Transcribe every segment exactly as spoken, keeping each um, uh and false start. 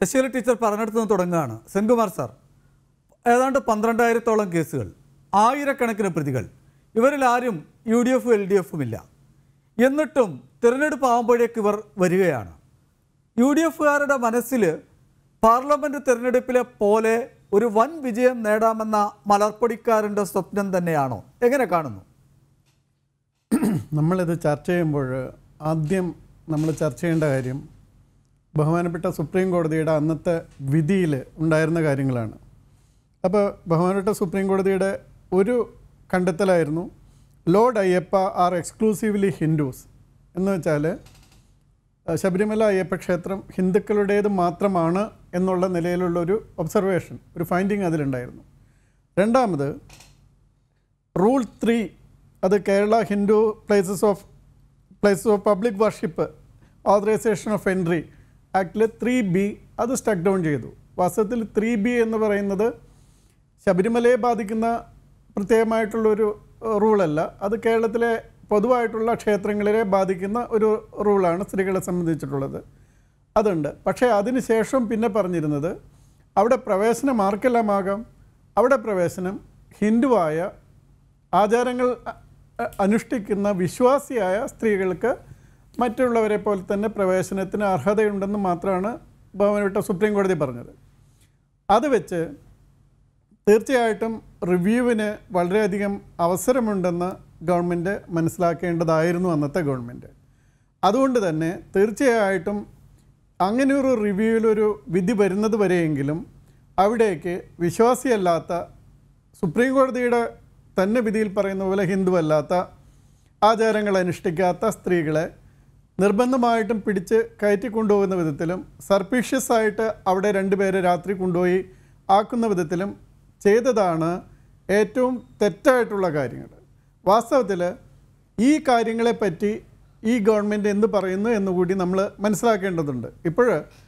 Sasikala teacher പറഞ്ഞെടുത്ത് നിന്ന് തുടങ്ങുകയാണ്. Senkumar sir, ഏതാണ്ട് പന്ത്രണ്ടായിരത്തോളം കേസുകൾ, ആയിരക്കണക്കിന് പ്രതികൾ, ഇവരിൽ ആരും യു ഡി എഫും എൽ ഡി എഫും ഇല്ല. എന്നിട്ടും തിരഞ്ഞെടുപ്പ് ആകുമ്പോഴേക്ക് ഇവർ വരികയാണ്. യു ഡി എഫുകാരുടെ മനസ്സിൽ പാർലമെൻറ്റ് തിരഞ്ഞെടുപ്പിലെ പോലെ ഒരു വൻ വിജയം നേടാമെന്ന മലർപ്പൊടിക്കാരൻ്റെ സ്വപ്നം തന്നെയാണോ? എങ്ങനെ കാണുന്നു? നമ്മളിത് ചർച്ച ചെയ്യുമ്പോൾ ആദ്യം നമ്മൾ ചർച്ച ചെയ്യേണ്ട കാര്യം ബഹുമാനപ്പെട്ട സുപ്രീം കോടതിയുടെ അന്നത്തെ വിധിയിൽ ഉണ്ടായിരുന്ന കാര്യങ്ങളാണ്. അപ്പോൾ ബഹുമാനപ്പെട്ട സുപ്രീം കോടതിയുടെ ഒരു കണ്ടെത്തലായിരുന്നു lord Ayyappa are exclusively Hindus എന്ന് വെച്ചാൽ ശബരിമല അയ്യപ്പ ക്ഷേത്രം ഹിന്ദുക്കളുടേത് മാത്രമാണ് എന്നുള്ള നിലയിലുള്ളൊരു ഒബ്സർവേഷൻ, ഒരു ഫൈൻഡിങ് അതിലുണ്ടായിരുന്നു. രണ്ടാമത് റൂൾ ത്രീ, അത് Kerala Hindu places of places of public worship authorisation of entry ആക്ടിൽ ത്രീ ബി അത് സ്റ്റക്ക് ഡൗൺ ചെയ്തു. വാസ്തവത്തിൽ ത്രീ ബി എന്ന് പറയുന്നത് ശബരിമലയെ ബാധിക്കുന്ന പ്രത്യേകമായിട്ടുള്ളൊരു റൂളല്ല, അത് കേരളത്തിലെ പൊതുവായിട്ടുള്ള ക്ഷേത്രങ്ങളിലെ ബാധിക്കുന്ന ഒരു റൂളാണ് സ്ത്രീകളെ സംബന്ധിച്ചിട്ടുള്ളത്. അതുണ്ട്. പക്ഷേ അതിന് ശേഷം പിന്നെ പറഞ്ഞിരുന്നത് അവിടെ പ്രവേശനം ആർക്കെല്ലാമാകാം, അവിടെ പ്രവേശനം ഹിന്ദുവായ ആചാരങ്ങൾ അനുഷ്ഠിക്കുന്ന വിശ്വാസിയായ സ്ത്രീകൾക്ക് മറ്റുള്ളവരെ പോലെ തന്നെ പ്രവേശനത്തിന് അർഹതയുണ്ടെന്ന് മാത്രമാണ് ബഹുമാനപ്പെട്ട സുപ്രീം കോടതി പറഞ്ഞത്. അത് വെച്ച് തീർച്ചയായിട്ടും റിവ്യൂവിന് വളരെയധികം അവസരമുണ്ടെന്ന് ഗവൺമെൻറ് മനസ്സിലാക്കേണ്ടതായിരുന്നു അന്നത്തെ ഗവൺമെൻറ്. അതുകൊണ്ട് തന്നെ തീർച്ചയായിട്ടും അങ്ങനെയൊരു റിവ്യൂവിലൊരു വിധി വരുന്നത് വരെയെങ്കിലും അവിടേക്ക് വിശ്വാസിയല്ലാത്ത, സുപ്രീം കോടതിയുടെ തന്നെ വിധിയിൽ പറയുന്ന പോലെ ഹിന്ദു അല്ലാത്ത, ആചാരങ്ങൾ അനുഷ്ഠിക്കാത്ത സ്ത്രീകളെ നിർബന്ധമായിട്ടും പിടിച്ച് കയറ്റി കൊണ്ടുപോകുന്ന വിധത്തിലും സർപ്പീഷ്യസ് ആയിട്ട് അവിടെ രണ്ടുപേരെ രാത്രി കൊണ്ടുപോയി ആക്കുന്ന വിധത്തിലും ചെയ്തതാണ് ഏറ്റവും തെറ്റായിട്ടുള്ള കാര്യങ്ങൾ. വാസ്തവത്തിൽ ഈ കാര്യങ്ങളെപ്പറ്റി ഈ ഗവൺമെൻറ് എന്ത് പറയുന്നു എന്നുകൂടി നമ്മൾ മനസ്സിലാക്കേണ്ടതുണ്ട്. ഇപ്പോൾ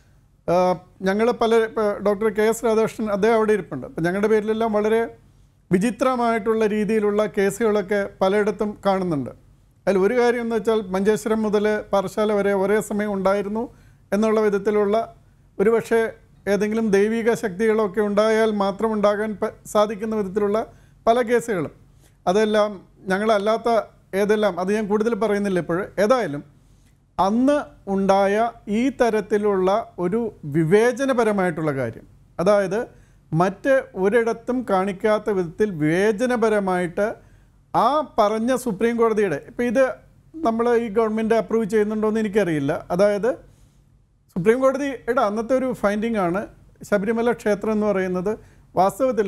ഞങ്ങൾ പല ഡോക്ടർ കെ എസ് രാധാകൃഷ്ണൻ അദ്ദേഹം അവിടെ ഇരിപ്പുണ്ട്. അപ്പോൾ ഞങ്ങളുടെ പേരിലെല്ലാം വളരെ വിചിത്രമായിട്ടുള്ള രീതിയിലുള്ള കേസുകളൊക്കെ പലയിടത്തും കാണുന്നുണ്ട്. അതിൽ ഒരു കാര്യം എന്ന് വെച്ചാൽ മഞ്ചേശ്വരം മുതൽ പാറശാല വരെ ഒരേ സമയം ഉണ്ടായിരുന്നു എന്നുള്ള വിധത്തിലുള്ള ഒരു പക്ഷേ ഏതെങ്കിലും ദൈവിക ശക്തികളൊക്കെ ഉണ്ടായാൽ മാത്രം ഉണ്ടാകാൻ സാധിക്കുന്ന വിധത്തിലുള്ള പല കേസുകളും, അതെല്ലാം ഞങ്ങളല്ലാത്ത ഏതെല്ലാം, അത് ഞാൻ കൂടുതൽ പറയുന്നില്ല ഇപ്പോൾ. ഏതായാലും അന്ന് ഉണ്ടായ ഈ തരത്തിലുള്ള ഒരു വിവേചനപരമായിട്ടുള്ള കാര്യം, അതായത് മറ്റ് ഒരിടത്തും കാണിക്കാത്ത വിധത്തിൽ വിവേചനപരമായിട്ട് ആ പറഞ്ഞ സുപ്രീം കോടതിയുടെ, ഇപ്പോൾ ഇത് നമ്മൾ ഈ ഗവൺമെൻറ് അപ്രൂവ് ചെയ്യുന്നുണ്ടോ എന്ന് എനിക്കറിയില്ല. അതായത് സുപ്രീം കോടതിയുടെ അന്നത്തെ ഒരു ഫൈൻഡിംഗ് ആണ് ശബരിമല ക്ഷേത്രം എന്ന് പറയുന്നത് വാസ്തവത്തിൽ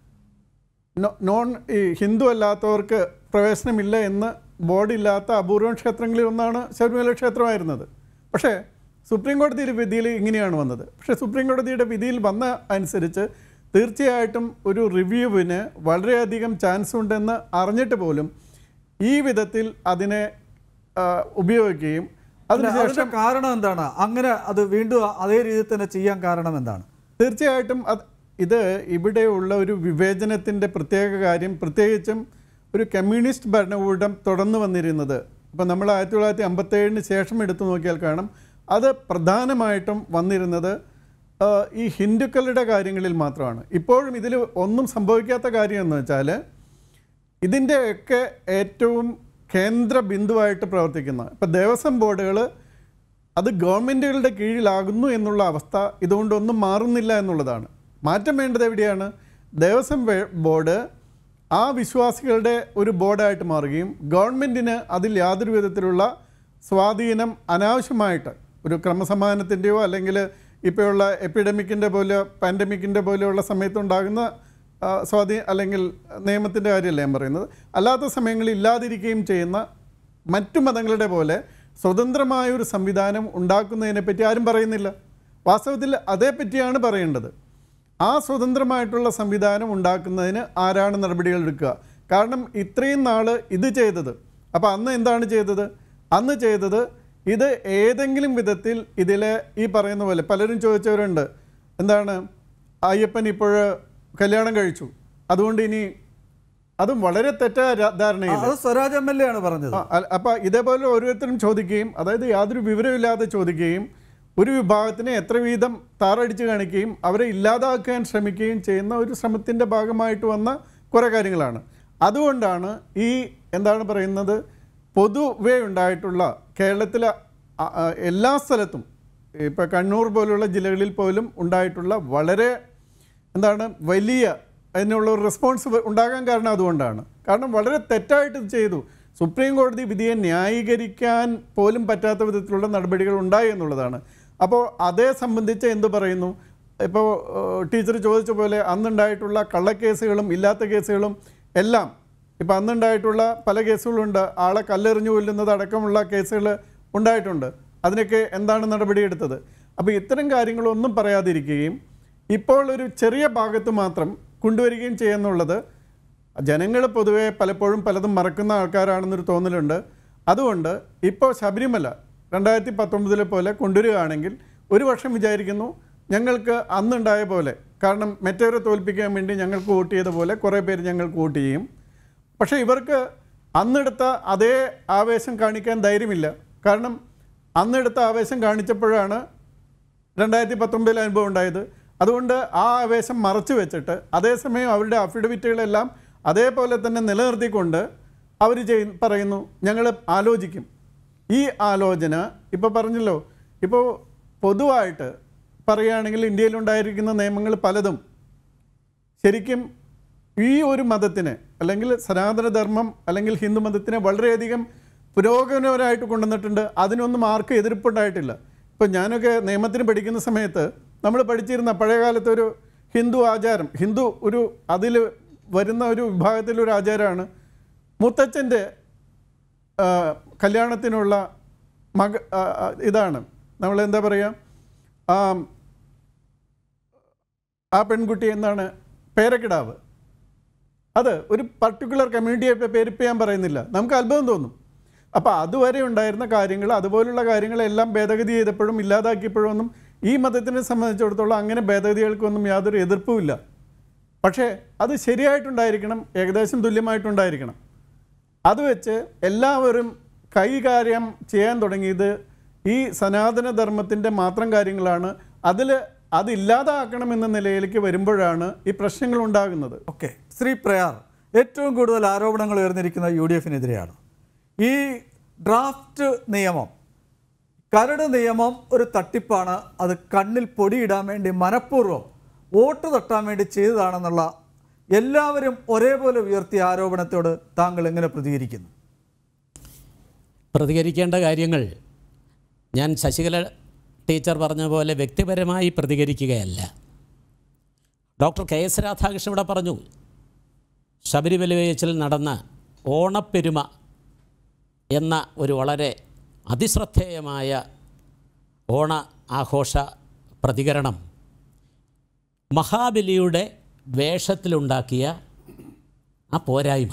നോൺ ഈ ഹിന്ദു അല്ലാത്തവർക്ക് പ്രവേശനമില്ല എന്ന് ബോർഡില്ലാത്ത അപൂർവം ക്ഷേത്രങ്ങളിൽ ഒന്നാണ് ശബരിമല ക്ഷേത്രമായിരുന്നത്. പക്ഷേ സുപ്രീം കോടതിയുടെ വിധിയിൽ ഇങ്ങനെയാണ് വന്നത്. പക്ഷേ സുപ്രീം കോടതിയുടെ വിധിയിൽ വന്ന അനുസരിച്ച് തീർച്ചയായിട്ടും ഒരു റിവ്യൂവിന് വളരെയധികം ചാൻസ് ഉണ്ടെന്ന് അറിഞ്ഞിട്ട് പോലും ഈ വിധത്തിൽ അതിനെ ഉപയോഗിക്കുകയും അതിനുശേഷം കാരണം എന്താണ് അങ്ങനെ അത് വീണ്ടും അതേ രീതിയിൽ തന്നെ ചെയ്യാൻ കാരണം എന്താണ്? തീർച്ചയായിട്ടും അത് ഇത് ഇവിടെയുള്ള ഒരു വിവേചനത്തിൻ്റെ പ്രത്യേക കാര്യം, പ്രത്യേകിച്ചും ഒരു കമ്മ്യൂണിസ്റ്റ് ഭരണകൂടം തുടർന്ന് വന്നിരുന്നത്. ഇപ്പം നമ്മൾ ആയിരത്തി തൊള്ളായിരത്തി അമ്പത്തേഴിന് ശേഷം എടുത്തു നോക്കിയാൽ കാണാം അത് പ്രധാനമായിട്ടും വന്നിരുന്നത് ഈ ഹിന്ദുക്കളുടെ കാര്യങ്ങളിൽ മാത്രമാണ്. ഇപ്പോഴും ഇതിൽ ഒന്നും സംഭവിക്കാത്ത കാര്യം എന്ന് വെച്ചാൽ ഇതിൻ്റെയൊക്കെ ഏറ്റവും കേന്ദ്ര ബിന്ദുവായിട്ട് പ്രവർത്തിക്കുന്ന ഇപ്പോൾ ദേവസ്വം ബോർഡുകൾ അത് ഗവൺമെൻറ്റുകളുടെ കീഴിലാകുന്നു എന്നുള്ള അവസ്ഥ ഇതുകൊണ്ടൊന്നും മാറുന്നില്ല എന്നുള്ളതാണ്. മാറ്റം വേണ്ടത് എവിടെയാണ്? ദേവസ്വം ബോർഡ് ആ വിശ്വാസികളുടെ ഒരു ബോർഡായിട്ട് മാറുകയും ഗവൺമെൻറ്റിന് അതിൽ യാതൊരു വിധത്തിലുള്ള സ്വാധീനം അനാവശ്യമായിട്ട് ഒരു ക്രമസമാധാനത്തിൻ്റെയോ അല്ലെങ്കിൽ ഇപ്പോഴുള്ള എപ്പിഡമിക്കിൻ്റെ പോലെ പാൻഡമിക്കിൻ്റെ പോലെയുള്ള സമയത്തുണ്ടാകുന്ന സ്വാധീനം അല്ലെങ്കിൽ നിയമത്തിൻ്റെ കാര്യമല്ല ഞാൻ പറയുന്നത്, അല്ലാത്ത സമയങ്ങളിൽ ഇല്ലാതിരിക്കുകയും ചെയ്യുന്ന മറ്റു മതങ്ങളുടെ പോലെ സ്വതന്ത്രമായൊരു സംവിധാനം ഉണ്ടാക്കുന്നതിനെപ്പറ്റി ആരും പറയുന്നില്ല. വാസ്തവത്തിൽ അതേപ്പറ്റിയാണ് പറയേണ്ടത്. ആ സ്വതന്ത്രമായിട്ടുള്ള സംവിധാനം ഉണ്ടാക്കുന്നതിന് ആരാണ് നടപടികൾ എടുക്കുക? കാരണം ഇത്രയും നാൾ ഇത് ചെയ്തത്, അപ്പോൾ അന്ന് എന്താണ് ചെയ്തത്? അന്ന് ചെയ്തത് ഇത് ഏതെങ്കിലും വിധത്തിൽ ഇതിലെ ഈ പറയുന്ന പോലെ പലരും ചോദിച്ചവരുണ്ട്, എന്താണ് അയ്യപ്പൻ ഇപ്പോൾ കല്യാണം കഴിച്ചു, അതുകൊണ്ട് ഇനി അതും വളരെ തെറ്റായ ധാരണയാണ്. സ്വരാജ് എം എൽ എ ആണ് പറഞ്ഞത്. അപ്പോൾ ഇതേപോലെ ഓരോരുത്തരും ചോദിക്കുകയും, അതായത് യാതൊരു വിവരമില്ലാതെ ചോദിക്കുകയും ഒരു വിഭാഗത്തിനെ എത്ര വീതം താറടിച്ച് കാണിക്കുകയും അവരെ ഇല്ലാതാക്കാൻ ശ്രമിക്കുകയും ചെയ്യുന്ന ഒരു ശ്രമത്തിൻ്റെ ഭാഗമായിട്ട് വന്ന കുറേ കാര്യങ്ങളാണ്. അതുകൊണ്ടാണ് ഈ എന്താണ് പറയുന്നത്, പൊതുവേ ഉണ്ടായിട്ടുള്ള കേരളത്തിലെ എല്ലാ സ്ഥലത്തും, ഇപ്പോൾ കണ്ണൂർ പോലുള്ള ജില്ലകളിൽ പോലും ഉണ്ടായിട്ടുള്ള വളരെ എന്താണ് വലിയ അതിനുള്ള ഒരു റെസ്പോൺസ് ഉണ്ടാകാൻ കാരണം അതുകൊണ്ടാണ്. കാരണം വളരെ തെറ്റായിട്ട് ഇത് ചെയ്തു. സുപ്രീം കോടതി വിധിയെ ന്യായീകരിക്കാൻ പോലും പറ്റാത്ത വിധത്തിലുള്ള നടപടികൾ ഉണ്ടായി എന്നുള്ളതാണ്. അപ്പോൾ അതേ സംബന്ധിച്ച് എന്ത് പറയുന്നു, ഇപ്പോൾ ടീച്ചർ ചോദിച്ച പോലെ അന്നുണ്ടായിട്ടുള്ള കള്ളക്കേസുകളും ഇല്ലാത്ത കേസുകളും എല്ലാം, ഇപ്പോൾ അന്നുണ്ടായിട്ടുള്ള പല കേസുകളുണ്ട്. ആളെ കല്ലെറിഞ്ഞു കൊല്ലുന്നത് അടക്കമുള്ള കേസുകൾ ഉണ്ടായിട്ടുണ്ട്. അതിനൊക്കെ എന്താണ് നടപടിയെടുത്തത്? അപ്പോൾ ഇത്തരം കാര്യങ്ങളൊന്നും പറയാതിരിക്കുകയും ഇപ്പോൾ ഒരു ചെറിയ ഭാഗത്ത് മാത്രം കൊണ്ടുവരികയും ചെയ്യുന്നുള്ളത് ജനങ്ങൾ പൊതുവെ പലപ്പോഴും പലതും മറക്കുന്ന ആൾക്കാരാണെന്നൊരു തോന്നലുണ്ട്. അതുകൊണ്ട് ഇപ്പോൾ ശബരിമല രണ്ടായിരത്തി പത്തൊമ്പതിലെ പോലെ കൊണ്ടുവരികയാണെങ്കിൽ ഒരു വർഷം വിചാരിക്കുന്നു ഞങ്ങൾക്ക് അന്നുണ്ടായ പോലെ, കാരണം മറ്റവരെ തോൽപ്പിക്കാൻ വേണ്ടി ഞങ്ങൾക്ക് വോട്ട് ചെയ്ത പോലെ കുറേ പേര് ഞങ്ങൾക്ക് വോട്ട് ചെയ്യും. പക്ഷേ ഇവർക്ക് അന്നെടുത്ത അതേ ആവേശം കാണിക്കാൻ ധൈര്യമില്ല. കാരണം അന്നെടുത്ത ആവേശം കാണിച്ചപ്പോഴാണ് രണ്ടായിരത്തി പത്തൊമ്പതിലെ അനുഭവം ഉണ്ടായത്. അതുകൊണ്ട് ആ ആവേശം മറച്ചു വെച്ചിട്ട് അതേസമയം അവരുടെ അഫിഡവിറ്റുകളെല്ലാം അതേപോലെ തന്നെ നിലനിർത്തിക്കൊണ്ട് അവർ ചെയ് പറയുന്നു ഞങ്ങൾ ആലോചിക്കും. ഈ ആലോചന ഇപ്പോൾ പറഞ്ഞല്ലോ, ഇപ്പോൾ പൊതുവായിട്ട് പറയുകയാണെങ്കിൽ ഇന്ത്യയിലുണ്ടായിരിക്കുന്ന നിയമങ്ങൾ പലതും ശരിക്കും ഈ ഒരു മതത്തിന് അല്ലെങ്കിൽ സനാതനധർമ്മം അല്ലെങ്കിൽ ഹിന്ദു മതത്തിനെ വളരെയധികം പുരോഗമനപരമായിട്ട് കൊണ്ടുവന്നിട്ടുണ്ട്. അതിനൊന്നും ആർക്കും എതിർപ്പുണ്ടായിട്ടില്ല. ഇപ്പോൾ ഞാനൊക്കെ നിയമത്തിന് പഠിക്കുന്ന സമയത്ത് നമ്മൾ പഠിച്ചിരുന്ന പഴയകാലത്തെ ഒരു ഹിന്ദു ആചാരം, ഹിന്ദു ഒരു അതിൽ വരുന്ന ഒരു വിഭാഗത്തിലൊരു ആചാരമാണ് മുത്തച്ഛൻ്റെ കല്യാണത്തിനുള്ള മക ഇതാണ് നമ്മളെന്താ പറയുക, ആ പെൺകുട്ടി എന്താണ് പേരക്കിടാവ്. അത് ഒരു പർട്ടിക്കുലർ കമ്മ്യൂണിറ്റിയെ പേരിപ്പ് ഞാൻ പറയുന്നില്ല, നമുക്ക് അത്ഭുതം തോന്നും. അപ്പോൾ അതുവരെ ഉണ്ടായിരുന്ന കാര്യങ്ങൾ, അതുപോലുള്ള കാര്യങ്ങളെല്ലാം ഭേദഗതി ചെയ്തപ്പോഴും ഇല്ലാതാക്കിയപ്പോഴും ഒന്നും ഈ മതത്തിനെ സംബന്ധിച്ചിടത്തോളം അങ്ങനെ ഭേദഗതികൾക്കൊന്നും യാതൊരു എതിർപ്പുമില്ല. പക്ഷേ അത് ശരിയായിട്ടുണ്ടായിരിക്കണം, ഏകദേശം തുല്യമായിട്ടുണ്ടായിരിക്കണം. അത് വെച്ച് എല്ലാവരും കൈകാര്യം ചെയ്യാൻ തുടങ്ങിയത് ഈ സനാതനധർമ്മത്തിൻ്റെ മാത്രം കാര്യങ്ങളാണ്. അതിൽ അതില്ലാതാക്കണമെന്ന നിലയിലേക്ക് വരുമ്പോഴാണ് ഈ പ്രശ്നങ്ങൾ ഉണ്ടാകുന്നത്. ഓക്കെ, ശ്രീ പ്രയാർ, ഏറ്റവും കൂടുതൽ ആരോപണങ്ങൾ ഉയർന്നിരിക്കുന്ന യു ഡി എഫിനെതിരെയാണ്. ഈ ഡ്രാഫ്റ്റ് നിയമം, കരട് നിയമം ഒരു തട്ടിപ്പാണ്, അത് കണ്ണിൽ പൊടിയിടാൻ വേണ്ടി മനഃപൂർവ്വം വോട്ട് തട്ടാൻ വേണ്ടി ചെയ്തതാണെന്നുള്ള എല്ലാവരും ഒരേപോലെ ഉയർത്തിയ ആരോപണത്തോട് താങ്കൾ എങ്ങനെ പ്രതികരിക്കുന്നു? പ്രതികരിക്കേണ്ട കാര്യങ്ങൾ ഞാൻ ശശികല ടീച്ചർ പറഞ്ഞ പോലെ വ്യക്തിപരമായി പ്രതികരിക്കുകയല്ല. ഡോക്ടർ കെ എസ് രാധാകൃഷ്ണൻ ഇവിടെ പറഞ്ഞു, ശബരിമല വെച്ചിൽ നടന്ന ഓണപ്പെരുമ എന്ന ഒരു വളരെ അതിശ്രദ്ധേയമായ ഓണ ആഘോഷ പ്രതികരണം മഹാബലിയുടെ വേഷത്തിലുണ്ടാക്കിയ ആ പോരായ്മ,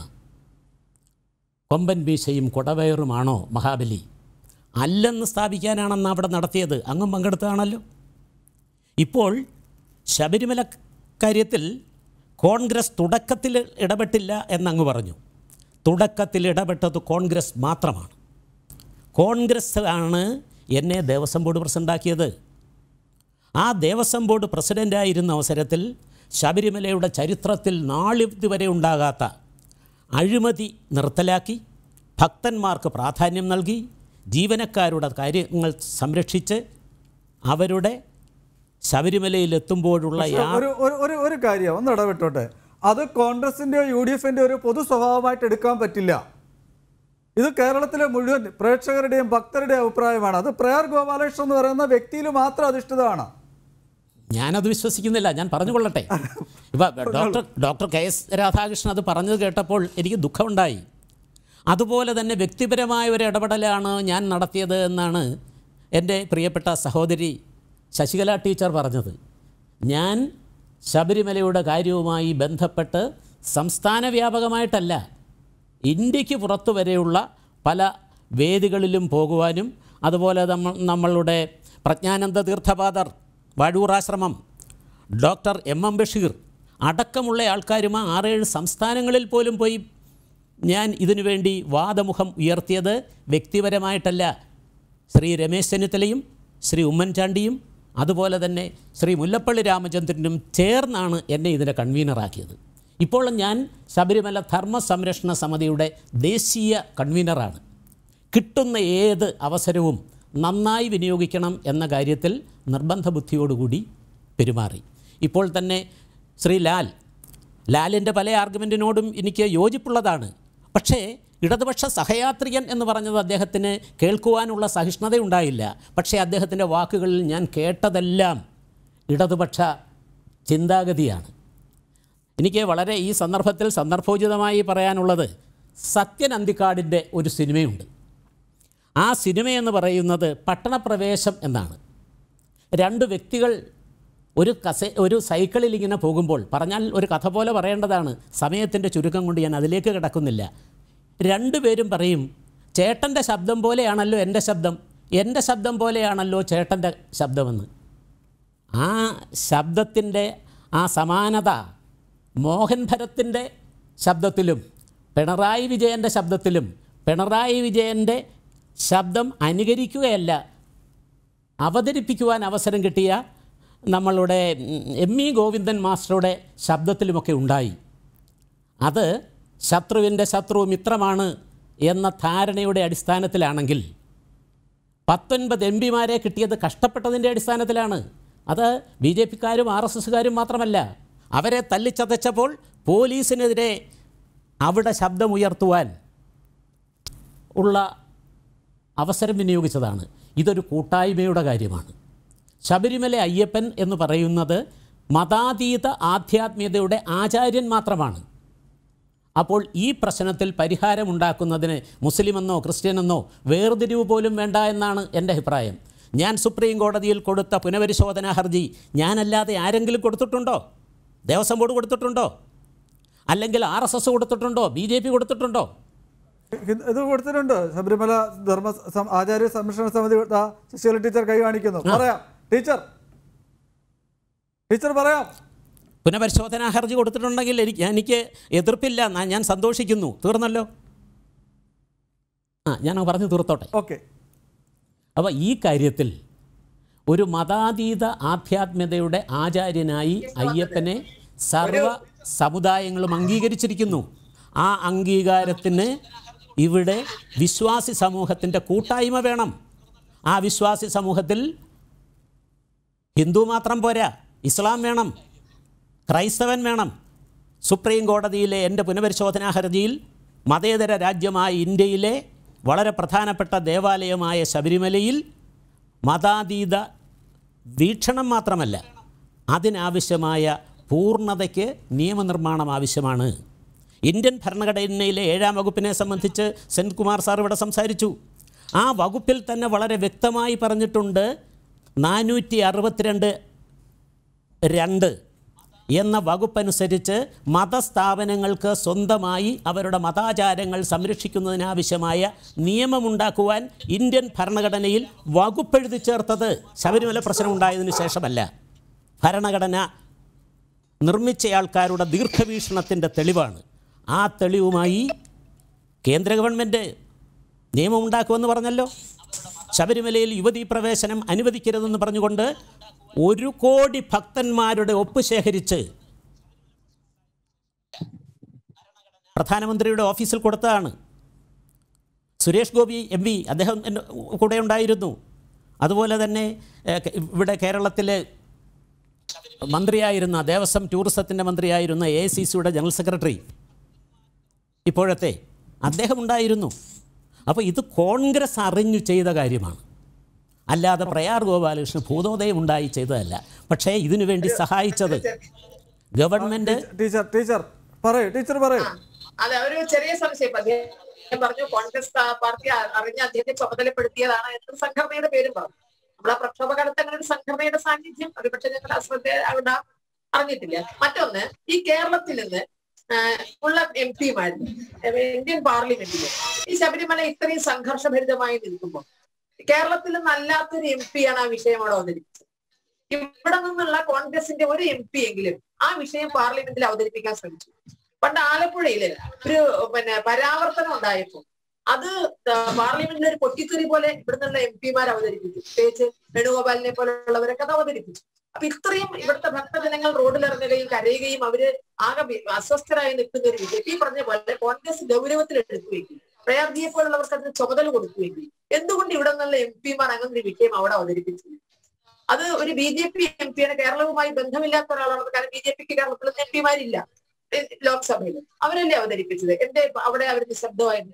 കൊമ്പൻ വീശയും കുടവയറുമാണോ മഹാബലി? അല്ലെന്ന് സ്ഥാപിക്കാനാണെന്ന് അവിടെ നടത്തിയത്. അങ്ങും പങ്കെടുത്തതാണല്ലോ. ഇപ്പോൾ ശബരിമല കാര്യത്തിൽ കോൺഗ്രസ് തുടക്കത്തിൽ ഇടപെട്ടില്ല എന്നങ്ങ് പറഞ്ഞു. തുടക്കത്തിൽ ഇടപെട്ടത് കോൺഗ്രസ് മാത്രമാണ്. കോൺഗ്രസ് ആണ് എന്നെ ദേവസ്വം ബോർഡ് പ്രസിഡൻ്റാക്കിയത്. ആ ദേവസ്വം ബോർഡ് പ്രസിഡൻ്റായിരുന്ന അവസരത്തിൽ ശബരിമലയുടെ ചരിത്രത്തിൽ നാളിതുവരെ ഉണ്ടാകാത്ത അഴിമതി നിർത്തലാക്കി, ഭക്തന്മാർക്ക് പ്രാധാന്യം നൽകി, ജീവനക്കാരുടെ കാര്യങ്ങൾ സംരക്ഷിച്ച് അവരുടെ ശബരിമലയിലെത്തുമ്പോഴുള്ള ഒരു കാര്യം ഒന്ന് ഇടപെട്ടോട്ടെ, അത് കോൺഗ്രസിൻ്റെയോ യു ഡി എഫിൻ്റെ ഒരു പൊതു സ്വഭാവമായിട്ട് എടുക്കാൻ പറ്റില്ല. ഇത് കേരളത്തിലെ മുഴുവൻ പ്രേക്ഷകരുടെയും ഭക്തരുടെയും അഭിപ്രായമാണ്. അത് പ്രയാർ ഗോപാലകൃഷ്ണൻ എന്ന് പറയുന്ന വ്യക്തിയിൽ മാത്രം അധിഷ്ഠിതമാണ്. ഞാനത് വിശ്വസിക്കുന്നില്ല. ഞാൻ പറഞ്ഞുകൊള്ളട്ടെ. ഇപ്പം doctor doctor K S Radhakrishnan അത് പറഞ്ഞത് കേട്ടപ്പോൾ എനിക്ക് ദുഃഖമുണ്ടായി. അതുപോലെ തന്നെ വ്യക്തിപരമായ ഒരു ഇടപെടലാണ് ഞാൻ നടത്തിയത് എന്നാണ് എൻ്റെ പ്രിയപ്പെട്ട സഹോദരി ശശികല ടീച്ചർ പറഞ്ഞത്. ഞാൻ ശബരിമലയുടെ കാര്യവുമായി ബന്ധപ്പെട്ട് സംസ്ഥാന വ്യാപകമായിട്ടല്ല, ഇന്ത്യക്ക് പുറത്തു വരെയുള്ള പല വേദികളിലും പോകുവാനും, അതുപോലെ നമ്മൾ നമ്മളുടെ പ്രജ്ഞാനന്ദ തീർത്ഥപാദർ, വാഴൂറാശ്രമം, ഡോക്ടർ എം എം ബഷീർ അടക്കമുള്ള ആൾക്കാരും ആറേഴ് സംസ്ഥാനങ്ങളിൽ പോലും പോയി ഞാൻ ഇതിനു വേണ്ടി വാദമുഖം ഉയർത്തിയത് വ്യക്തിപരമായിട്ടല്ല. ശ്രീ രമേശ് ചെന്നിത്തലയും ശ്രീ ഉമ്മൻചാണ്ടിയും അതുപോലെ തന്നെ ശ്രീ മുല്ലപ്പള്ളി രാമചന്ദ്രനും ചേർന്നാണ് എന്നെ ഇതിൻ്റെ കൺവീനറാക്കിയത്. ഇപ്പോൾ ഞാൻ ശബരിമല ധർമ്മ സംരക്ഷണ സമിതിയുടെ ദേശീയ കൺവീനറാണ്. കിട്ടുന്ന ഏത് അവസരവും നന്നായി വിനിയോഗിക്കണം എന്ന കാര്യത്തിൽ നിർബന്ധ ബുദ്ധിയോടുകൂടി പെരുമാറി. ഇപ്പോൾ തന്നെ ശ്രീ ലാൽ ലാലിൻ്റെ പല ആർഗ്യുമെൻറ്റിനോടും എനിക്ക് യോജിപ്പുള്ളതാണ്. പക്ഷേ ഇടതുപക്ഷ സഹയാത്രികൻ എന്ന് പറഞ്ഞത് അദ്ദേഹത്തിന് കേൾക്കുവാനുള്ള സഹിഷ്ണുതയുണ്ടായില്ല. പക്ഷേ അദ്ദേഹത്തിൻ്റെ വാക്കുകളിൽ ഞാൻ കേട്ടതെല്ലാം ഇടതുപക്ഷ ചിന്താഗതിയാണ്. എനിക്ക് വളരെ ഈ സന്ദർഭത്തിൽ സന്ദർഭോചിതമായി പറയാനുള്ളത്, സത്യൻ അന്തിക്കാടിൻ്റെ ഒരു സിനിമയുണ്ട്. ആ സിനിമയെന്ന് പറയുന്നത് പട്ടണപ്രവേശം എന്നാണ്. രണ്ട് വ്യക്തികൾ ഒരു കസേ ഒരു സൈക്കിളിൽ ഇങ്ങനെ പോകുമ്പോൾ, പറഞ്ഞാൽ ഒരു കഥ പോലെ പറയേണ്ടതാണ്, സമയത്തിൻ്റെ ചുരുക്കം കൊണ്ട് ഞാൻ അതിലേക്ക് കിടക്കുന്നില്ല. രണ്ടുപേരും പറയും, ചേട്ടൻ്റെ ശബ്ദം പോലെയാണല്ലോ എൻ്റെ ശബ്ദം, എൻ്റെ ശബ്ദം പോലെയാണല്ലോ ചേട്ടൻ്റെ ശബ്ദമെന്ന്. ആ ശബ്ദത്തിൻ്റെ ആ സമാനത മോഹൻ ഭരത്തിൻ്റെ ശബ്ദത്തിലും പിണറായി വിജയൻ്റെ ശബ്ദത്തിലും, പിണറായി വിജയൻ്റെ ശബ്ദം അനുകരിക്കുകയല്ല അവതരിപ്പിക്കുവാൻ അവസരം കിട്ടിയ നമ്മളുടെ എം ഇ ഗോവിന്ദൻ മാസ്റ്ററുടെ ശബ്ദത്തിലുമൊക്കെ ഉണ്ടായി. അത് ശത്രുവിൻ്റെ ശത്രു മിത്രമാണ് എന്ന ധാരണയുടെ അടിസ്ഥാനത്തിലാണെങ്കിൽ പത്തൊൻപത് എം പിമാരെ കിട്ടിയത് കഷ്ടപ്പെട്ടതിൻ്റെ അടിസ്ഥാനത്തിലാണ്. അത് ബി ജെ പിക്കാരും ആർ എസ് എസ്സുകാരും മാത്രമല്ല, അവരെ തല്ലിച്ചതച്ചപ്പോൾ പോലീസിനെതിരെ അവിടെ ശബ്ദമുയർത്തുവാൻ ഉള്ള അവസരം വിനിയോഗിച്ചതാണ്. ഇതൊരു കൂട്ടായ്മയുടെ കാര്യമാണ്. ശബരിമല അയ്യപ്പൻ എന്ന് പറയുന്നത് മതാതീത ആധ്യാത്മികതയുടെ ആചാര്യൻ മാത്രമാണ്. അപ്പോൾ ഈ പ്രശ്നത്തിൽ പരിഹാരമുണ്ടാക്കുന്നതിന് മുസ്ലിമെന്നോ ക്രിസ്ത്യനെന്നോ വേർതിരിവ് പോലും വേണ്ട എന്നാണ് എൻ്റെ അഭിപ്രായം. ഞാൻ സുപ്രീം കോടതിയിൽ കൊടുത്ത പുനഃപരിശോധനാ ഹർജി ഞാനല്ലാതെ ആരെങ്കിലും കൊടുത്തിട്ടുണ്ടോ? ദേവസ്വം ബോർഡ് കൊടുത്തിട്ടുണ്ടോ? അല്ലെങ്കിൽ ആർ എസ് എസ് കൊടുത്തിട്ടുണ്ടോ? ബി ജെ പി കൊടുത്തിട്ടുണ്ടോ? ഇത് കൊടുത്തിട്ടുണ്ട്. ശബരിമല ധർമ്മ ആചാര്യ സംരക്ഷണ സമിതി ശശികല ടീച്ചർ കൈ കാണിക്കുന്നു. പറയാം ടീച്ചർ, ടീച്ചർ പറയാം. പുനഃപരിശോധനാ ഹർജി കൊടുത്തിട്ടുണ്ടെങ്കിൽ എനിക്ക് എനിക്ക് എതിർപ്പില്ല, ഞാൻ സന്തോഷിക്കുന്നു. തീർന്നല്ലോ. ആ ഞാൻ പറഞ്ഞു തീർത്തോട്ടെ. ഓക്കെ. അപ്പോൾ ഈ കാര്യത്തിൽ ഒരു മതാതീത ആധ്യാത്മികതയുടെ ആചാര്യനായി അയ്യപ്പനെ സർവ സമുദായങ്ങളും അംഗീകരിച്ചിരിക്കുന്നു. ആ അംഗീകാരത്തിന് ഇവിടെ വിശ്വാസി സമൂഹത്തിൻ്റെ കൂട്ടായ്മ വേണം. ആ വിശ്വാസി സമൂഹത്തിൽ ഹിന്ദു മാത്രം പോരാ, ഇസ്ലാം വേണം, ക്രൈസ്തവൻ വേണം. സുപ്രീം കോടതിയിലെ എൻ്റെ പുനഃപരിശോധനാ ഹർജിയിൽ മതേതര രാജ്യമായ ഇന്ത്യയിലെ വളരെ പ്രധാനപ്പെട്ട ദേവാലയമായ ശബരിമലയിൽ മതാതീത വീക്ഷണം മാത്രമല്ല, അതിനാവശ്യമായ പൂർണ്ണതയ്ക്ക് നിയമനിർമ്മാണം ആവശ്യമാണ്. ഇന്ത്യൻ ഭരണഘടനയിലെ ഏഴാം വകുപ്പിനെ സംബന്ധിച്ച് സെൻകുമാർ സാർ ഇവിടെ സംസാരിച്ചു. ആ വകുപ്പിൽ തന്നെ വളരെ വ്യക്തമായി പറഞ്ഞിട്ടുണ്ട്, നാനൂറ്റി അറുപത്തിരണ്ട് രണ്ട് എന്ന വകുപ്പനുസരിച്ച് മതസ്ഥാപനങ്ങൾക്ക് സ്വന്തമായി അവരുടെ മതാചാരങ്ങൾ സംരക്ഷിക്കുന്നതിനാവശ്യമായ നിയമമുണ്ടാക്കുവാൻ ഇന്ത്യൻ ഭരണഘടനയിൽ വകുപ്പെഴുതി ചേർത്തത് ശബരിമല പ്രശ്നമുണ്ടായതിനു ശേഷമല്ല. ഭരണഘടന നിർമ്മിച്ചയാൾക്കാരുടെ ദീർഘവീക്ഷണത്തിൻ്റെ തെളിവാണ്. ആ തെളിവുമായി കേന്ദ്ര ഗവൺമെൻറ് നിയമമുണ്ടാക്കുമെന്ന് പറഞ്ഞല്ലോ. ശബരിമലയിൽ യുവതീ പ്രവേശനം അനുവദിക്കരുതെന്ന് പറഞ്ഞുകൊണ്ട് ഒരു കോടി ഭക്തന്മാരുടെ ഒപ്പ് ശേഖരിച്ച് പ്രധാനമന്ത്രിയുടെ ഓഫീസിൽ കൊടുത്തതാണ്. സുരേഷ് ഗോപി എം പി അദ്ദേഹം കൂടെ ഉണ്ടായിരുന്നു. അതുപോലെ തന്നെ ഇവിടെ കേരളത്തിലെ മന്ത്രിയായിരുന്ന ദേവസ്വം ടൂറിസത്തിൻ്റെ മന്ത്രിയായിരുന്ന എ ഐ സി സിയുടെ ജനറൽ സെക്രട്ടറി ഇപ്പോഴത്തെ അദ്ദേഹം ഉണ്ടായിരുന്നു. അപ്പോൾ ഇത് കോൺഗ്രസ് അറിഞ്ഞു ചെയ്ത കാര്യമാണ്, അല്ലാതെ പ്രയാർ ഗോപാലകൃഷ്ണൻ ഭൂതോദയം ഉണ്ടായി ചെയ്തതല്ല. പക്ഷേ ഇതിനു വേണ്ടി സഹായിച്ചത് ഗവൺമെന്റ്. ടീച്ചർ ടീച്ചർ പറയൂ ടീച്ചർ പറയൂ. അതെ, ഒരു ചെറിയ സംശയം പറഞ്ഞു. കോൺഗ്രസ് പാർട്ടി അറിഞ്ഞ് അദ്ദേഹത്തെ ചുമതലപ്പെടുത്തിയതാണ് എന്ന് സംഘടനയുടെ പേരും പറഞ്ഞു. നമ്മളെ പ്രക്ഷോഭകാലത്ത് അങ്ങനെ ഒരു സംഘടനയുടെ സാന്നിധ്യം ഒരുപക്ഷെ ഞങ്ങൾ അശ്രദ്ധ അവിടെ അറിഞ്ഞിട്ടില്ല. മറ്റൊന്ന്, ഈ കേരളത്തിൽ നിന്ന് ഉള്ള എം പിമാര് ഇന്ത്യൻ പാർലമെന്റില് ഈ ശബരിമല ഇത്രയും സംഘർഷഭരിതമായി നിൽക്കുമ്പോൾ കേരളത്തിൽ നിന്നല്ലാത്തൊരു എം പിയാണ് ആ വിഷയം അവിടെ അവതരിപ്പിച്ചത്. ഇവിടെ നിന്നുള്ള കോൺഗ്രസിന്റെ ഒരു എം പി എങ്കിലും ആ വിഷയം പാർലമെന്റിൽ അവതരിപ്പിക്കാൻ ശ്രമിച്ചു. പണ്ട് ആലപ്പുഴയില് ഒരു പിന്നെ പരാവർത്തനം ഉണ്ടായപ്പോൾ അത് പാർലമെന്റിൽ ഒരു പൊട്ടിത്തെറി പോലെ ഇവിടെ നിന്നുള്ള എം പിമാർ അവതരിപ്പിച്ചു. പ്രത്യേകിച്ച് വേണുഗോപാലിനെ പോലുള്ളവരൊക്കെ അത് അവതരിപ്പിച്ചു. അപ്പൊ ഇത്രയും ഇവിടുത്തെ ഭക്തജനങ്ങൾ റോഡിലിറങ്ങുകയും കരയുകയും അവര് ആകെ അസ്വസ്ഥരായി നിൽക്കുന്ന ഒരു ബി ജെ പി പറഞ്ഞ പോലെ കോൺഗ്രസ് ഗൗരവത്തിൽ എടുക്കുകയും പ്രയാർജിയെ പോലുള്ളവർക്ക് അതിന് ചുമതല കൊടുക്കുകയും എന്തുകൊണ്ട് ഇവിടെ നിന്നുള്ള എം പിമാർ അങ്ങനെ ഒരു വിഷയം അവിടെ അവതരിപ്പിച്ചു? അത് ഒരു ബി ജെ പി എം പിയാണ്, കേരളവുമായി ബന്ധമില്ലാത്ത ഒരാളാണ്. കാരണം ബി ജെ പിക്ക് കേരളത്തിൽ എം പിമാരില്ല ലോക്സഭയിൽ. അവരല്ലേ അവതരിപ്പിച്ചത്? എന്റെ അവിടെ അവർ നിശബ്ദമായിരുന്നു.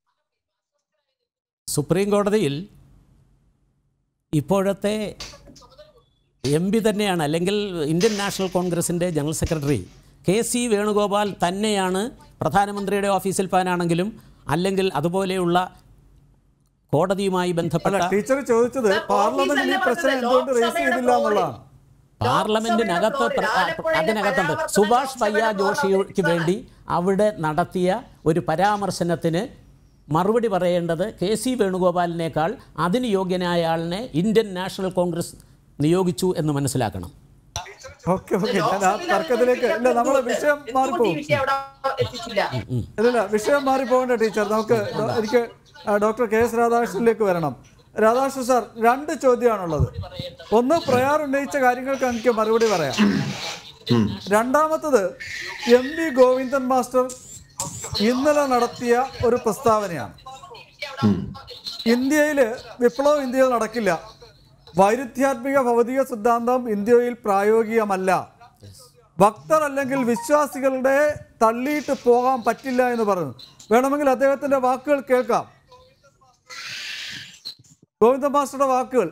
സുപ്രീം കോടതിയിൽ ഇപ്പോഴത്തെ എം പി തന്നെയാണ്, അല്ലെങ്കിൽ ഇന്ത്യൻ നാഷണൽ കോൺഗ്രസിൻ്റെ general secretary K C Venugopal തന്നെയാണ് പ്രധാനമന്ത്രിയുടെ ഓഫീസിൽ പോകാനാണെങ്കിലും അല്ലെങ്കിൽ അതുപോലെയുള്ള കോടതിയുമായി ബന്ധപ്പെട്ട ടീച്ചർ ചോദിച്ചത് പാർലമെന്റിൽ ഈ പ്രശ്നം എന്തുകൊണ്ട് റേസ് ചെയ്തില്ല എന്നുള്ളതാണ്. പാർലമെന്റിനകത്ത് അതിനകത്തുണ്ട്. സുഭാഷ് പയ്യ ജോഷിക്ക് വേണ്ടി അവിടെ നടത്തിയ ഒരു പരാമർശനത്തിന് മറുപടി പറയേണ്ടത് കെ സി വേണുഗോപാലിനേക്കാൾ അതിന് യോഗ്യനായ ആളിനെ ഇന്ത്യൻ നാഷണൽ കോൺഗ്രസ് നിയോഗിച്ചു എന്ന് മനസ്സിലാക്കണം. ഓക്കെ ഓക്കെ ഞാൻ ആ തർക്കത്തിലേക്ക് ഇല്ല, നമ്മളെ വിഷയം മാറിപ്പോകും. ഇല്ല വിഷയം മാറിപ്പോകേണ്ട ടീച്ചർ. നമുക്ക് എനിക്ക് ഡോക്ടർ കെ എസ് രാധാകൃഷ്ണനിലേക്ക് വരണം. രാധാകൃഷ്ണൻ സാർ, രണ്ട് ചോദ്യമാണുള്ളത്. ഒന്ന്, പ്രയാർ ഉന്നയിച്ച കാര്യങ്ങൾക്ക് എനിക്ക് മറുപടി പറയാം. രണ്ടാമത്തത്, എം വി ഗോവിന്ദൻ മാസ്റ്റർ ഇന്നലെ നടത്തിയ ഒരു പ്രസ്താവനയാണ്. ഇന്ത്യയിൽ വിപ്ലവം ഇന്ത്യയിൽ നടക്കില്ല, വൈരുദ്ധ്യാത്മിക ഭൗതിക സിദ്ധാന്തം ഇന്ത്യയിൽ പ്രായോഗികമല്ല, ഭക്തർ അല്ലെങ്കിൽ വിശ്വാസികളുടെ തള്ളിയിട്ട് പോകാൻ പറ്റില്ല എന്ന് പറഞ്ഞു. വേണമെങ്കിൽ അദ്ദേഹത്തിന്റെ വാക്കുകൾ കേൾക്കാം. ഗോവിന്ദ മാസ്റ്ററുടെ വാക്കുകൾ.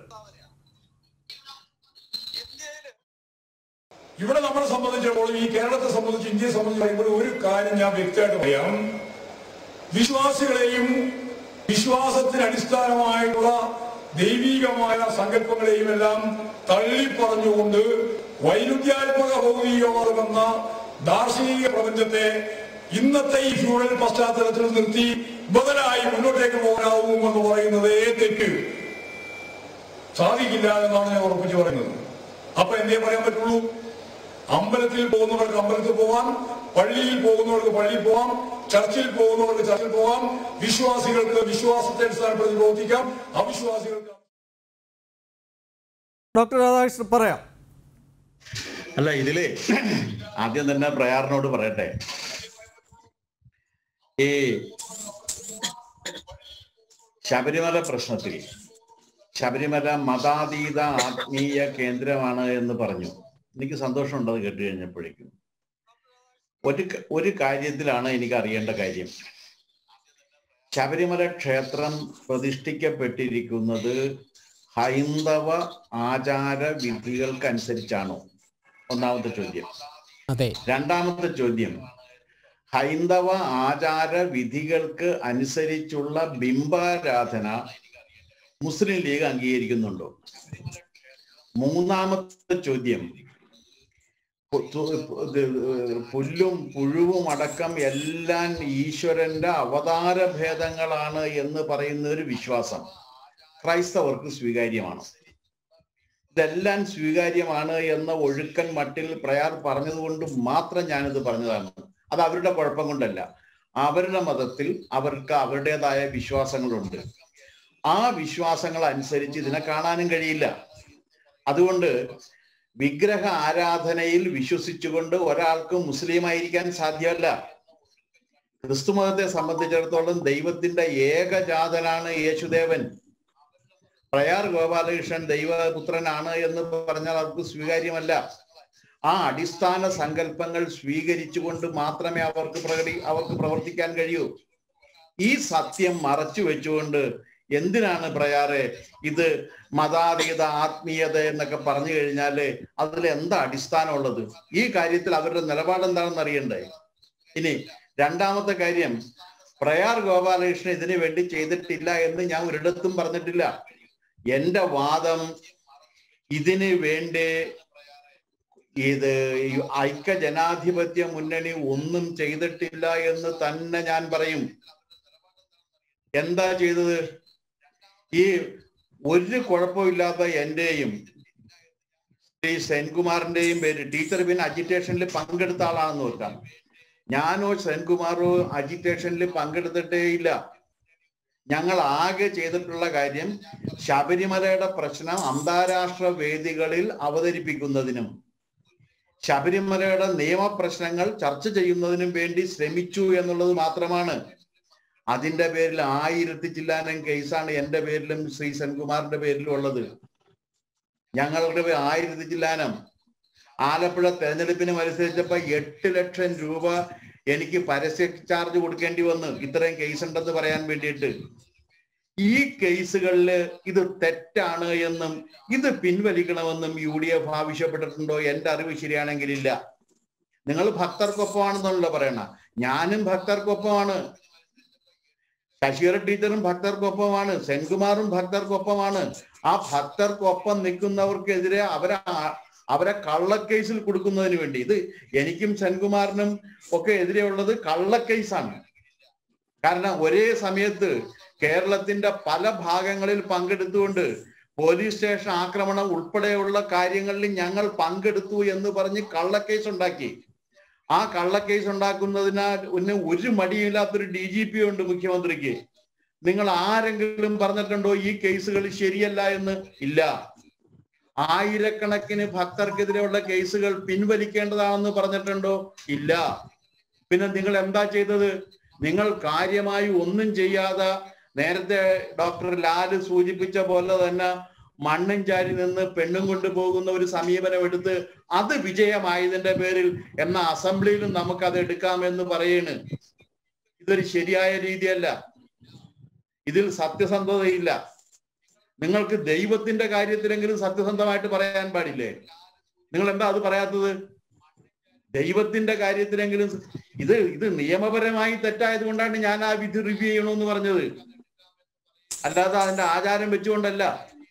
ഇവിടെ നമ്മളെ സംബന്ധിച്ചിടത്തോളം, ഈ കേരളത്തെ സംബന്ധിച്ച്, ഇന്ത്യയെ സംബന്ധിച്ച് പറയുമ്പോൾ ഒരു കാര്യം ഞാൻ വ്യക്തമായിട്ട് പറയാം. വിശ്വാസികളെയും വിശ്വാസത്തിന് അടിസ്ഥാനമായിട്ടുള്ള ദൈവികമായ സങ്കല്പങ്ങളെയും എല്ലാം തള്ളിപ്പറഞ്ഞുകൊണ്ട് വൈരുദ്ധ്യാത്മക ഭൗതികവാദം എന്ന ദാർശനിക പ്രപഞ്ചത്തെ ഇന്നത്തെ ഈ ഫ്യൂഡൽ പശ്ചാത്തലത്തിൽ നിർത്തി ബദലായി മുന്നോട്ടേക്ക് പോകാനാവുമെന്ന് പറയുന്നത് തെറ്റ്, സാധിക്കില്ല എന്നാണ് ഞാൻ ഉറപ്പിച്ചു പറയുന്നത്. അപ്പൊ എന്തേ പറയാൻ പറ്റുള്ളൂ? അമ്പലത്തിൽ പോകുന്നവർക്ക് അമ്പലത്തിൽ പോവാം, പള്ളിയിൽ പോകുന്നവർക്ക് പള്ളിയിൽ പോവാം, ചർച്ചിൽ പോകുന്നവർക്ക് ചർച്ചിൽ പോവാം, വിശ്വാസികൾക്ക് വിശ്വാസത്തെ അടിസ്ഥാനപ്പെടുത്തി പ്രവർത്തിക്കാം, അവിശ്വാസികൾക്ക്. ഡോക്ടർ രാധാകൃഷ്ണൻ പറയാം. അല്ല, ഇതില് ആദ്യം തന്നെ പ്രയാറിനോട് പറയട്ടെ, ഈ ശബരിമല പ്രശ്നത്തിൽ ശബരിമല മതാതീത ആത്മീയ കേന്ദ്രമാണ് എന്ന് പറഞ്ഞു. എനിക്ക് സന്തോഷമുണ്ട് അത് കേട്ട് കഴിഞ്ഞപ്പോഴേക്കും. ഒരു ഒരു കാര്യത്തിലാണ് എനിക്ക് അറിയേണ്ട കാര്യം. ശബരിമല ക്ഷേത്രം പ്രതിഷ്ഠിക്കപ്പെട്ടിരിക്കുന്നത് ഹൈന്ദവ ആചാര വിധികൾക്കനുസരിച്ചാണോ? ഒന്നാമത്തെ ചോദ്യം. അതെ. രണ്ടാമത്തെ ചോദ്യം, ഹൈന്ദവ ആചാര വിധികൾക്ക് അനുസരിച്ചുള്ള ബിംബാരാധന മുസ്ലിം ലീഗ് അംഗീകരിക്കുന്നുണ്ടോ? മൂന്നാമത്തെ ചോദ്യം, പുല്ലും പുഴുവും അടക്കം എല്ലാം ഈശ്വരന്റെ അവതാര ഭേദങ്ങളാണ് എന്ന് പറയുന്ന ഒരു വിശ്വാസം ക്രൈസ്തവർക്ക് സ്വീകാര്യമാണ്. ഇതെല്ലാം സ്വീകാര്യമാണ് എന്ന ഒഴുക്കൻ മട്ടിൽ പ്രയാർ പറഞ്ഞതുകൊണ്ട് മാത്രം ഞാനിത് പറഞ്ഞതാണ്. അത് അവരുടെ കുഴപ്പം കൊണ്ടല്ല. അവരുടെ മതത്തിൽ അവർക്ക് അവരുടേതായ വിശ്വാസങ്ങളുണ്ട്. ആ വിശ്വാസങ്ങൾ അനുസരിച്ച് ഇതിനെ കാണാനും കഴിയില്ല. അതുകൊണ്ട് വിഗ്രഹ ആരാധനയിൽ വിശ്വസിച്ചുകൊണ്ട് ഒരാൾക്ക് മുസ്ലിം ആയിരിക്കാൻ സാധ്യമല്ല. ക്രിസ്തു മതത്തെ സംബന്ധിച്ചിടത്തോളം ദൈവത്തിന്റെ ഏകജാതനാണ് യേശുദേവൻ. പ്രയാർ ഗോപാലകൃഷ്ണൻ ദൈവപുത്രനാണ് എന്ന് പറഞ്ഞാൽ അവർക്ക് സ്വീകാര്യമല്ല. ആ അടിസ്ഥാന സങ്കല്പങ്ങൾ സ്വീകരിച്ചുകൊണ്ട് മാത്രമേ അവർക്ക് പ്രകടി അവർക്ക് പ്രവർത്തിക്കാൻ കഴിയൂ. ഈ സത്യം മറച്ചു വെച്ചുകൊണ്ട് എന്തിനാണ് പ്രയാറെ ഇത് മതാതീത ആത്മീയത എന്നൊക്കെ പറഞ്ഞു കഴിഞ്ഞാല് അതിൽ എന്താ അടിസ്ഥാനമുള്ളത്? ഈ കാര്യത്തിൽ അവരുടെ നിലപാട് എന്താണെന്ന് അറിയണ്ടേ? ഇനി രണ്ടാമത്തെ കാര്യം, പ്രയാർ ഗോപാലകൃഷ്ണൻ ഇതിനു വേണ്ടി ചെയ്തിട്ടില്ല എന്ന് ഞാൻ ഒരിടത്തും പറഞ്ഞിട്ടില്ല. എന്റെ വാദം ഇതിനു വേണ്ടി ഇത് ഐക്യ ജനാധിപത്യ മുന്നണി ഒന്നും ചെയ്തിട്ടില്ല എന്ന് തന്നെ ഞാൻ പറയും. എന്താ ചെയ്തത്? ഈ ഒരു കുഴപ്പമില്ലാത്ത എന്റെയും ശ്രീ സെൻകുമാറിന്റെയും പേര് ടീച്ചർ പിന്നെ അജിറ്റേഷനിൽ പങ്കെടുത്ത ആളാണെന്ന് വെക്കാം. ഞാനോ സെൻകുമാറോ അജിറ്റേഷനിൽ പങ്കെടുത്തിട്ടേ ഇല്ല. ഞങ്ങൾ ആകെ ചെയ്തിട്ടുള്ള കാര്യം ശബരിമലയുടെ പ്രശ്നം അന്താരാഷ്ട്ര വേദികളിൽ അവതരിപ്പിക്കുന്നതിനും ശബരിമലയുടെ നിയമപ്രശ്നങ്ങൾ ചർച്ച ചെയ്യുന്നതിനും വേണ്ടി ശ്രമിച്ചു എന്നുള്ളത് മാത്രമാണ്. അതിന്റെ പേരിൽ ആയിരത്തി ചില്ലാനം കേസാണ് എൻ്റെ പേരിലും ശ്രീ സെൻകുമാറിന്റെ പേരിലും ഉള്ളത്. ഞങ്ങളുടെ ആയിരത്തി ചില്ലാനം. ആലപ്പുഴ തെരഞ്ഞെടുപ്പിന് മത്സരിച്ചപ്പോ എട്ട് ലക്ഷം രൂപ എനിക്ക് പരസ്യ ചാർജ് കൊടുക്കേണ്ടി വന്നു ഇത്രയും കേസ് ഉണ്ടെന്ന് പറയാൻ വേണ്ടിയിട്ട്. ഈ കേസുകളിൽ ഇത് തെറ്റാണ് എന്നും ഇത് പിൻവലിക്കണമെന്നും യു ഡി എഫ് ആവശ്യപ്പെട്ടിട്ടുണ്ടോ? എൻ്റെ അറിവ് ശരിയാണെങ്കിലില്ല. നിങ്ങൾ ഭക്തർക്കൊപ്പമാണെന്നുള്ള പറയണ. ഞാനും ഭക്തർക്കൊപ്പമാണ്, ശശികല ടീച്ചറും ഭക്തർക്കൊപ്പമാണ്, സെൻകുമാറും ഭക്തർക്കൊപ്പമാണ്. ആ ഭക്തർക്കൊപ്പം നിൽക്കുന്നവർക്കെതിരെ അവരെ അവരെ കള്ളക്കേസിൽ കൊടുക്കുന്നതിന് വേണ്ടി, ഇത് എനിക്കും സെൻകുമാറിനും ഒക്കെ എതിരെയുള്ളത് കള്ളക്കേസാണ്. കാരണം ഒരേ സമയത്ത് കേരളത്തിന്റെ പല ഭാഗങ്ങളിൽ പങ്കെടുത്തുകൊണ്ട് പോലീസ് സ്റ്റേഷൻ ആക്രമണം ഉൾപ്പെടെയുള്ള കാര്യങ്ങളിൽ ഞങ്ങൾ പങ്കെടുത്തു എന്ന് പറഞ്ഞ് കള്ളക്കേസ് ഉണ്ടാക്കി. ആ കള്ളക്കേസ് ഉണ്ടാക്കുന്നതിനാൽ ഒന്ന് ഒരു മടിയില്ലാത്തൊരു ഡി ജി പി ഉണ്ട് മുഖ്യമന്ത്രിക്ക്. നിങ്ങൾ ആരെങ്കിലും പറഞ്ഞിട്ടുണ്ടോ ഈ കേസുകൾ ശരിയല്ല എന്ന്? ഇല്ല. ആയിരക്കണക്കിന് ഭക്തർക്കെതിരെയുള്ള കേസുകൾ പിൻവലിക്കേണ്ടതാണെന്ന് പറഞ്ഞിട്ടുണ്ടോ? ഇല്ല. പിന്നെ നിങ്ങൾ എന്താ ചെയ്തത്? നിങ്ങൾ കാര്യമായി ഒന്നും ചെയ്യാതെ നേരത്തെ ഡോക്ടർ ലാല് സൂചിപ്പിച്ച പോലെ തന്നെ മണ്ണും ചാരി നിന്ന് പെണ്ണും കൊണ്ടുപോകുന്ന ഒരു സമീപനം എടുത്ത് അത് വിജയമായതിന്റെ പേരിൽ എന്ന അസംബ്ലിയിലും നമുക്കത് എടുക്കാമെന്ന് പറയാണ്. ഇതൊരു ശരിയായ രീതിയല്ല. ഇതിൽ സത്യസന്ധതയില്ല. നിങ്ങൾക്ക് ദൈവത്തിന്റെ കാര്യത്തിലെങ്കിലും സത്യസന്ധമായിട്ട് പറയാൻ പാടില്ലേ? നിങ്ങൾ എന്താ അത് പറയാത്തത്? ദൈവത്തിന്റെ കാര്യത്തിലെങ്കിലും ഇത് ഇത് നിയമപരമായി തെറ്റായത് കൊണ്ടാണ് ഞാൻ ആ വിധി റിവ്യൂ ചെയ്യണമെന്ന് പറഞ്ഞത്, അല്ലാതെ അതിന്റെ ആചാരം വെച്ചുകൊണ്ടല്ല.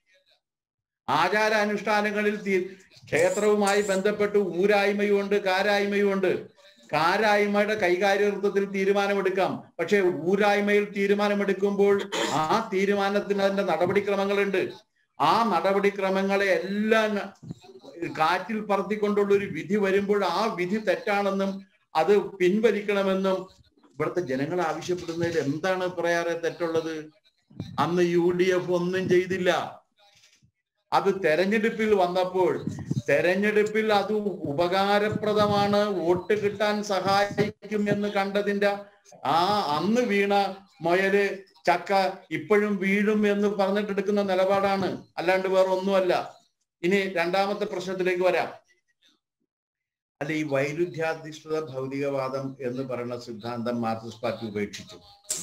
ആചാരാനുഷ്ഠാനങ്ങളിൽ ക്ഷേത്രവുമായി ബന്ധപ്പെട്ട് ഊരായ്മയുമുണ്ട്, കാരായ്മയുമുണ്ട്. കാരായ്മയുടെ കൈകാര്യത്വത്തിൽ തീരുമാനമെടുക്കാം, പക്ഷെ ഊരായ്മയിൽ തീരുമാനമെടുക്കുമ്പോൾ ആ തീരുമാനത്തിന് അതിന്റെ നടപടിക്രമങ്ങളുണ്ട്. ആ നടപടിക്രമങ്ങളെ എല്ലാം കാറ്റിൽ പറത്തിക്കൊണ്ടുള്ള ഒരു വിധി വരുമ്പോൾ ആ വിധി തെറ്റാണെന്നും അത് പിൻവലിക്കണമെന്നും ഇവിടുത്തെ ജനങ്ങൾ ആവശ്യപ്പെടുന്നതിൽ എന്താണ് പറയാറ് തെറ്റുള്ളത്? അന്ന് യു ഡി എഫ് ഒന്നും ചെയ്തില്ല. അത് തെരഞ്ഞെടുപ്പിൽ വന്നപ്പോൾ തെരഞ്ഞെടുപ്പിൽ അത് ഉപകാരപ്രദമാണ്, വോട്ട് കിട്ടാൻ സഹായിക്കും എന്ന് കണ്ടതിന്റെ ആ അന്ന് വീണ മുയല് ചക്ക ഇപ്പോഴും വീഴും എന്ന് പറഞ്ഞിട്ടെടുക്കുന്ന നിലപാടാണ്, അല്ലാണ്ട് വേറെ ഒന്നുമല്ല. ഇനി രണ്ടാമത്തെ പ്രശ്നത്തിലേക്ക് വരാം. അല്ല, ഈ വൈരുദ്ധ്യാധിഷ്ഠിത ഭൗതികവാദം എന്ന് പറയുന്ന സിദ്ധാന്തം മാർക്സിസ്റ്റ് പാർട്ടി ഉപേക്ഷിച്ചു.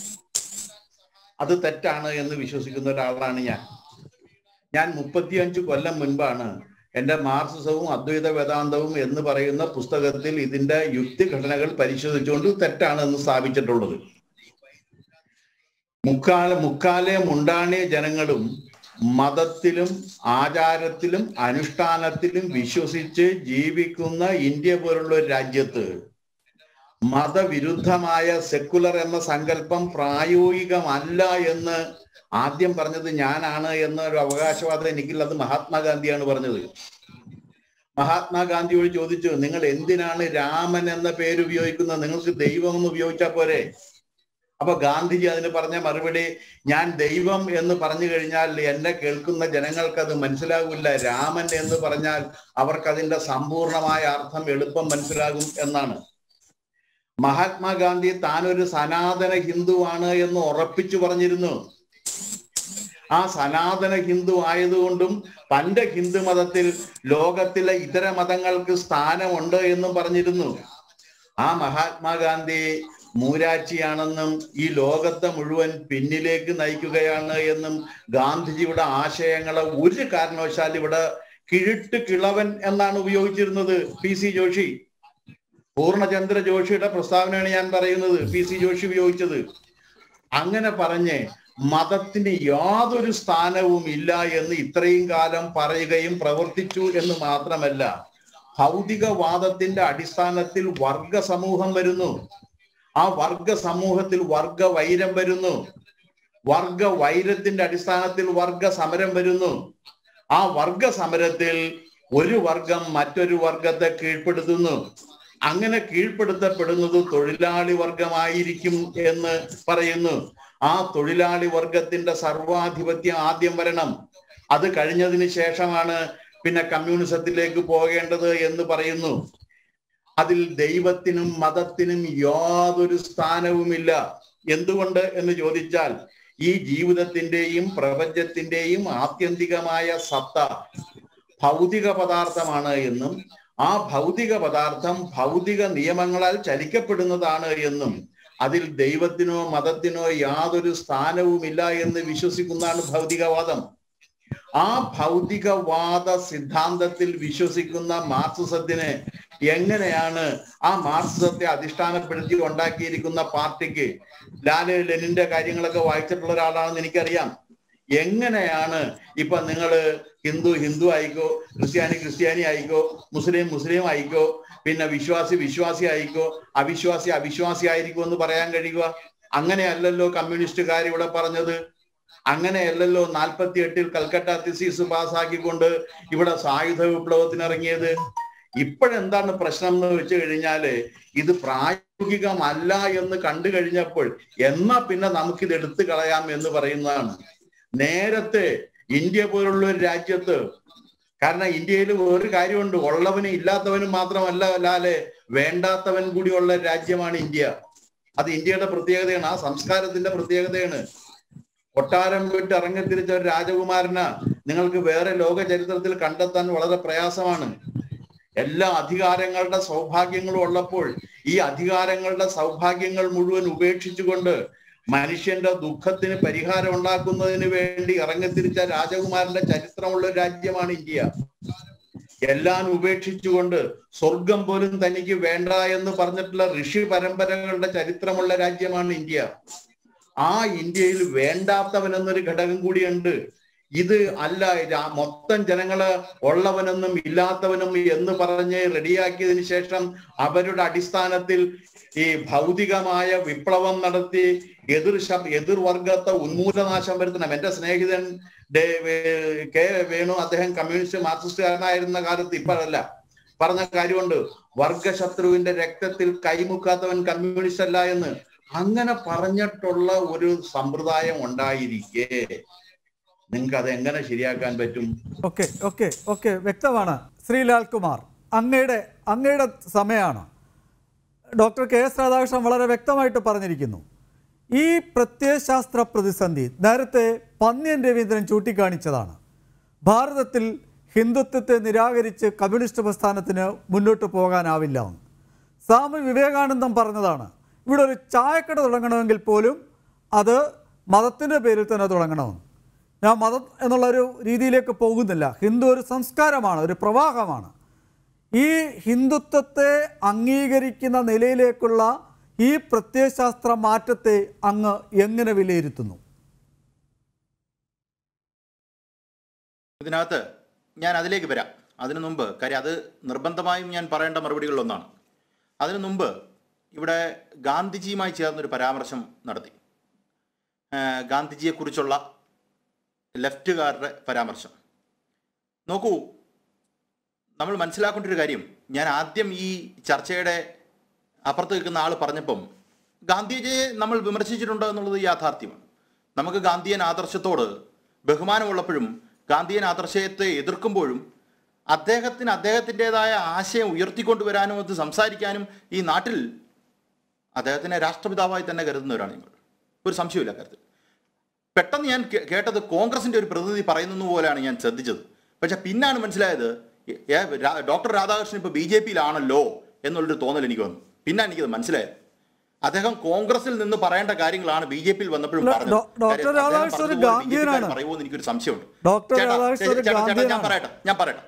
അത് തെറ്റാണ് എന്ന് വിശ്വസിക്കുന്ന ഒരാളാണ് ഞാൻ. ഞാൻ മുപ്പത്തിയഞ്ച് കൊല്ലം മുൻപാണ് എൻ്റെ മാർക്സിസവും അദ്വൈത വേദാന്തവും എന്ന് പറയുന്ന പുസ്തകത്തിൽ ഇതിന്റെ യുക്തിഘടനകൾ പരിശോധിച്ചുകൊണ്ട് തെറ്റാണ് എന്ന് സ്ഥാപിച്ചിട്ടുള്ളത്. മുക്കാല മുക്കാലെ മുണ്ടാണിയ ജനങ്ങളും മതത്തിലും ആചാരത്തിലും അനുഷ്ഠാനത്തിലും വിശ്വസിച്ച് ജീവിക്കുന്ന ഇന്ത്യ പോലുള്ള ഒരു രാജ്യത്ത് മതവിരുദ്ധമായ സെക്കുലർ എന്ന സങ്കല്പം പ്രായോഗികമല്ല എന്ന് ആദ്യം പറഞ്ഞത് ഞാനാണ് എന്നൊരു അവകാശവാദം എനിക്കില്ല. അത് മഹാത്മാഗാന്ധിയാണ് പറഞ്ഞത്. മഹാത്മാഗാന്ധിയോട് ചോദിച്ചു, നിങ്ങൾ എന്തിനാണ് രാമൻ എന്ന പേര് ഉപയോഗിക്കുന്നത്? നിങ്ങൾക്ക് ദൈവം എന്ന് ഉപയോഗിച്ചാൽ പോരെ? അപ്പൊ ഗാന്ധിജി അതിന് പറഞ്ഞ മറുപടി, ഞാൻ ദൈവം എന്ന് പറഞ്ഞു കഴിഞ്ഞാൽ എന്നെ കേൾക്കുന്ന ജനങ്ങൾക്ക് അത് മനസ്സിലാകില്ല. രാമൻ എന്ന് പറഞ്ഞാൽ അവർക്കതിന്റെ സമ്പൂർണമായ അർത്ഥം എളുപ്പം മനസ്സിലാകും എന്നാണ്. മഹാത്മാഗാന്ധി താനൊരു സനാതന ഹിന്ദുവാണ് എന്ന് ഉറപ്പിച്ചു പറഞ്ഞിരുന്നു. ആ സനാതന ഹിന്ദു ആയതുകൊണ്ടും തന്റെ ഹിന്ദു മതത്തിൽ ലോകത്തിലെ ഇതര മതങ്ങൾക്ക് സ്ഥാനമുണ്ട് എന്നും പറഞ്ഞിരുന്നു. ആ മഹാത്മാഗാന്ധി മൂരാച്ചിയാണെന്നും ഈ ലോകത്തെ മുഴുവൻ പിന്നിലേക്ക് നയിക്കുകയാണ് എന്നും ഗാന്ധിജിയുടെ ആശയങ്ങളെ ഒരു കാരണവശാൽ ഇവിടെ കിഴിട്ട് കിളവൻ എന്നാണ് ഉപയോഗിച്ചിരുന്നത് പി സി ജോഷി. പൂർണ്ണചന്ദ്ര ജോഷിയുടെ പ്രസ്താവനയാണ് ഞാൻ പറയുന്നത്, പി സി ജോഷി ഉപയോഗിച്ചത്. അങ്ങനെ പറഞ്ഞ് മതത്തിന് യാതൊരു സ്ഥാനവും ഇല്ല എന്ന് ഇത്രയും കാലം പറയുകയും പ്രവർത്തിച്ചു എന്ന് മാത്രമല്ല, ഭൗതികവാദത്തിന്റെ അടിസ്ഥാനത്തിൽ വർഗ സമൂഹം വരുന്നു. ആ വർഗ സമൂഹത്തിൽ വർഗ വൈരം വരുന്നു. വർഗ വൈരത്തിന്റെ അടിസ്ഥാനത്തിൽ വർഗ സമരം വരുന്നു. ആ വർഗ സമരത്തിൽ ഒരു വർഗം മറ്റൊരു വർഗത്തെ കീഴ്പ്പെടുത്തുന്നു. അങ്ങനെ കീഴ്പ്പെടുത്തപ്പെടുന്നത് തൊഴിലാളി വർഗമായിരിക്കും എന്ന് പറയുന്നു. ആ തൊഴിലാളി വർഗത്തിന്റെ സർവാധിപത്യം ആദ്യം വരണം. അത് കഴിഞ്ഞതിന് ശേഷമാണ് പിന്നെ കമ്മ്യൂണിസത്തിലേക്ക് പോകേണ്ടത് എന്ന് പറയുന്നു. അതിൽ ദൈവത്തിനും മതത്തിനും യാതൊരു സ്ഥാനവുമില്ല. എന്തുകൊണ്ട് എന്ന് ചോദിച്ചാൽ ഈ ജീവിതത്തിന്റെയും പ്രപഞ്ചത്തിന്റെയും ആത്യന്തികമായ സത്ത ഭൗതിക പദാർത്ഥമാണ് എന്നും ആ ഭൗതിക പദാർത്ഥം ഭൗതിക നിയമങ്ങളാൽ ചലിക്കപ്പെടുന്നതാണ് എന്നും അതിൽ ദൈവത്തിനോ മതത്തിനോ യാതൊരു സ്ഥാനവുമില്ല എന്ന് വിശ്വസിക്കുന്നതാണ് ഭൗതികവാദം. ആ ഭൗതികവാദ സിദ്ധാന്തത്തിൽ വിശ്വസിക്കുന്ന മാർക്സിസത്തിന് എങ്ങനെയാണ് ആ മാർക്സിസത്തെ അധിഷ്ഠാനപ്പെടുത്തി ഉണ്ടാക്കിയിരിക്കുന്ന പാർട്ടിക്ക്, ലാല് ലെനിന്റെ കാര്യങ്ങളൊക്കെ വായിച്ചിട്ടുള്ള ഒരാളാണെന്ന് എനിക്കറിയാം, എങ്ങനെയാണ് ഇപ്പൊ നിങ്ങള് ഹിന്ദു ഹിന്ദു ആയിക്കോ, ക്രിസ്ത്യാനി ക്രിസ്ത്യാനി ആയിക്കോ, മുസ്ലിം മുസ്ലിം ആയിക്കോ, പിന്നെ വിശ്വാസി വിശ്വാസി ആയിക്കോ, അവിശ്വാസി അവിശ്വാസി ആയിരിക്കോ എന്ന് പറയാൻ കഴിയുക? അങ്ങനെയല്ലല്ലോ കമ്മ്യൂണിസ്റ്റുകാർ ഇവിടെ പറഞ്ഞത്. അങ്ങനെയല്ലല്ലോ നാൽപ്പത്തി എട്ടിൽ കൽക്കട്ട തിസീസ് പാസ്സാക്കിക്കൊണ്ട് ഇവിടെ സായുധ വിപ്ലവത്തിന് ഇറങ്ങിയത്. ഇപ്പോഴെന്താണ് പ്രശ്നം എന്ന് വെച്ച് കഴിഞ്ഞാല് ഇത് പ്രായോഗികമല്ല എന്ന് കണ്ടു കഴിഞ്ഞപ്പോൾ എന്നാ പിന്നെ നമുക്കിത് എടുത്തു കളയാം എന്ന് പറയുന്നതാണ്. നേരത്തെ ഇന്ത്യ പോലുള്ള ഒരു രാജ്യത്ത്, കാരണം ഇന്ത്യയിൽ ഒരു കാര്യമുണ്ട്, ഉള്ളവനും ഇല്ലാത്തവനും മാത്രമല്ല ലാലെ വേണ്ടാത്തവൻ കൂടിയുള്ള രാജ്യമാണ് ഇന്ത്യ. അത് ഇന്ത്യയുടെ പ്രത്യേകതയാണ്, ആ സംസ്കാരത്തിന്റെ പ്രത്യേകതയാണ്. കൊട്ടാരം വിട്ട് ഇറങ്ങിത്തിരിച്ച ഒരു രാജകുമാരനെ നിങ്ങൾക്ക് വേറെ ലോക ചരിത്രത്തിൽ കണ്ടെത്താൻ വളരെ പ്രയാസമാണ്. എല്ലാ അധികാരങ്ങളുടെ സൗഭാഗ്യങ്ങളും ഉള്ളപ്പോൾ ഈ അധികാരങ്ങളുടെ സൗഭാഗ്യങ്ങൾ മുഴുവൻ ഉപേക്ഷിച്ചുകൊണ്ട് മനുഷ്യന്റെ ദുഃഖത്തിന് പരിഹാരം ഉണ്ടാക്കുന്നതിന് വേണ്ടി ഇറങ്ങിത്തിരിച്ച രാജകുമാരന്റെ ചരിത്രമുള്ള രാജ്യമാണ് ഇന്ത്യ. എല്ലാം ഉപേക്ഷിച്ചുകൊണ്ട് സ്വർഗം പോലും തനിക്ക് വേണ്ട എന്ന് പറഞ്ഞിട്ടുള്ള ഋഷി പരമ്പരകളുടെ ചരിത്രമുള്ള രാജ്യമാണ് ഇന്ത്യ. ആ ഇന്ത്യയിൽ വേണ്ടാത്തവൻ എന്നൊരു ഘടകം കൂടിയുണ്ട്. ഇത് അല്ല മൊത്തം ജനങ്ങള് ഉള്ളവനെന്നും ഇല്ലാത്തവനും എന്ന് പറഞ്ഞ് റെഡിയാക്കിയതിനു ശേഷം അവരുടെ അടിസ്ഥാനത്തിൽ ഈ ഭൗതികമായ വിപ്ലവം നടത്തി എതിർ എതിർവർഗത്തെ ഉന്മൂലനാശം വരുത്തണം. എന്റെ സ്നേഹിതൻ കെ വേണു, അദ്ദേഹം കമ്മ്യൂണിസ്റ്റ് മാർക്സിസ്റ്റുകാരനായിരുന്ന കാലത്ത്, ഇപ്പോഴല്ല, പറഞ്ഞ കാര്യമുണ്ട്, വർഗശത്രുവിന്റെ രക്തത്തിൽ കൈമുക്കാത്തവൻ കമ്മ്യൂണിസ്റ്റ് അല്ല എന്ന്. അങ്ങനെ പറഞ്ഞിട്ടുള്ള ഒരു സമ്പ്രദായം ഉണ്ടായിരിക്കെ നിങ്ങൾക്ക് അത് എങ്ങനെ ശരിയാക്കാൻ പറ്റും? ഓക്കെ ഓക്കെ ഓക്കെ വ്യക്തമാണ്. ശ്രീ ലാൽകുമാർ, അങ്ങയുടെ അങ്ങയുടെ സമയമാണ്. ഡോക്ടർ കെ എസ് രാധാകൃഷ്ണൻ വളരെ വ്യക്തമായിട്ട് പറഞ്ഞിരിക്കുന്നു. ഈ പ്രത്യയശാസ്ത്ര പ്രതിസന്ധി നേരത്തെ പന്ന്യൻ രവീന്ദ്രൻ ചൂണ്ടിക്കാണിച്ചതാണ്. ഭാരതത്തിൽ ഹിന്ദുത്വത്തെ നിരാകരിച്ച് കമ്മ്യൂണിസ്റ്റ് പ്രസ്ഥാനത്തിന് മുന്നോട്ട് പോകാനാവില്ല എന്ന് സ്വാമി വിവേകാനന്ദൻ പറഞ്ഞതാണ്. ഇവിടെ ഒരു ചായക്കട തുടങ്ങണമെങ്കിൽ പോലും അത് മതത്തിൻ്റെ പേരിൽ തന്നെ തുടങ്ങണമെന്ന്. ഞാൻ മതം എന്നുള്ളൊരു രീതിയിലേക്ക് പോകുന്നില്ല. ഹിന്ദു ഒരു സംസ്കാരമാണ്, ഒരു പ്രവാഹമാണ്. ഈ ഹിന്ദുത്വത്തെ അംഗീകരിക്കുന്ന നിലയിലേക്കുള്ള ഈ പ്രത്യയശാസ്ത്ര മാറ്റത്തെ അങ്ങ് എങ്ങനെ വിലയിരുത്തുന്നു? ഇതിനകത്ത് ഞാൻ അതിലേക്ക് വരാം. അതിനു മുമ്പ്, കാര്യം അത് നിർബന്ധമായും ഞാൻ പറയേണ്ട മറുപടികളിലൊന്നാണ്. അതിനു മുമ്പ് ഇവിടെ ഗാന്ധിജിയുമായി ചേർന്നൊരു പരാമർശം നടത്തി. ഗാന്ധിജിയെക്കുറിച്ചുള്ള ലെഫ്റ്റുകാരുടെ പരാമർശം നോക്കൂ. നമ്മൾ മനസ്സിലാക്കേണ്ട ഒരു കാര്യം, ഞാൻ ആദ്യം ഈ ചർച്ചയുടെ അപ്പുറത്ത് നിൽക്കുന്ന ആൾ പറഞ്ഞപ്പം ഗാന്ധിജിയെ നമ്മൾ വിമർശിച്ചിട്ടുണ്ട് എന്നുള്ളത് യാഥാർത്ഥ്യമാണ്. നമുക്ക് ഗാന്ധിയൻ ആദർശത്തോട് ബഹുമാനമുള്ളപ്പോഴും ഗാന്ധിയൻ ആദർശത്തെ എതിർക്കുമ്പോഴും അദ്ദേഹത്തിന് അദ്ദേഹത്തിൻ്റെതായ ആശയം ഉയർത്തിക്കൊണ്ടുവരാനും അത് സംസാരിക്കാനും ഈ നാട്ടിൽ അദ്ദേഹത്തിനെ രാഷ്ട്രപിതാവായി തന്നെ കരുതുന്നവരാണ് നിങ്ങൾ. ഒരു സംശയമില്ല കാര്യത്തിൽ. പെട്ടെന്ന് ഞാൻ കേട്ടത് കോൺഗ്രസിൻ്റെ ഒരു പ്രതിനിധി പറയുന്ന പോലെയാണ് ഞാൻ ശ്രദ്ധിച്ചത്. പക്ഷെ പിന്നാണ് മനസ്സിലായത് ഡോക്ടർ രാധാകൃഷ്ണൻ ഇപ്പോൾ ബി ജെ പിയിലാണല്ലോ എന്നുള്ളൊരു തോന്നൽ എനിക്ക് വന്നു. പിന്നെ എനിക്കത് മനസ്സിലായത് അദ്ദേഹം കോൺഗ്രസിൽ നിന്ന് പറയേണ്ട കാര്യങ്ങളാണ് ബി ജെ പിയിൽ വന്നപ്പോഴും പറയുമോന്ന് എനിക്കൊരു സംശയമുണ്ട്. ഞാൻ പറയട്ടെ ഞാൻ പറയട്ടെ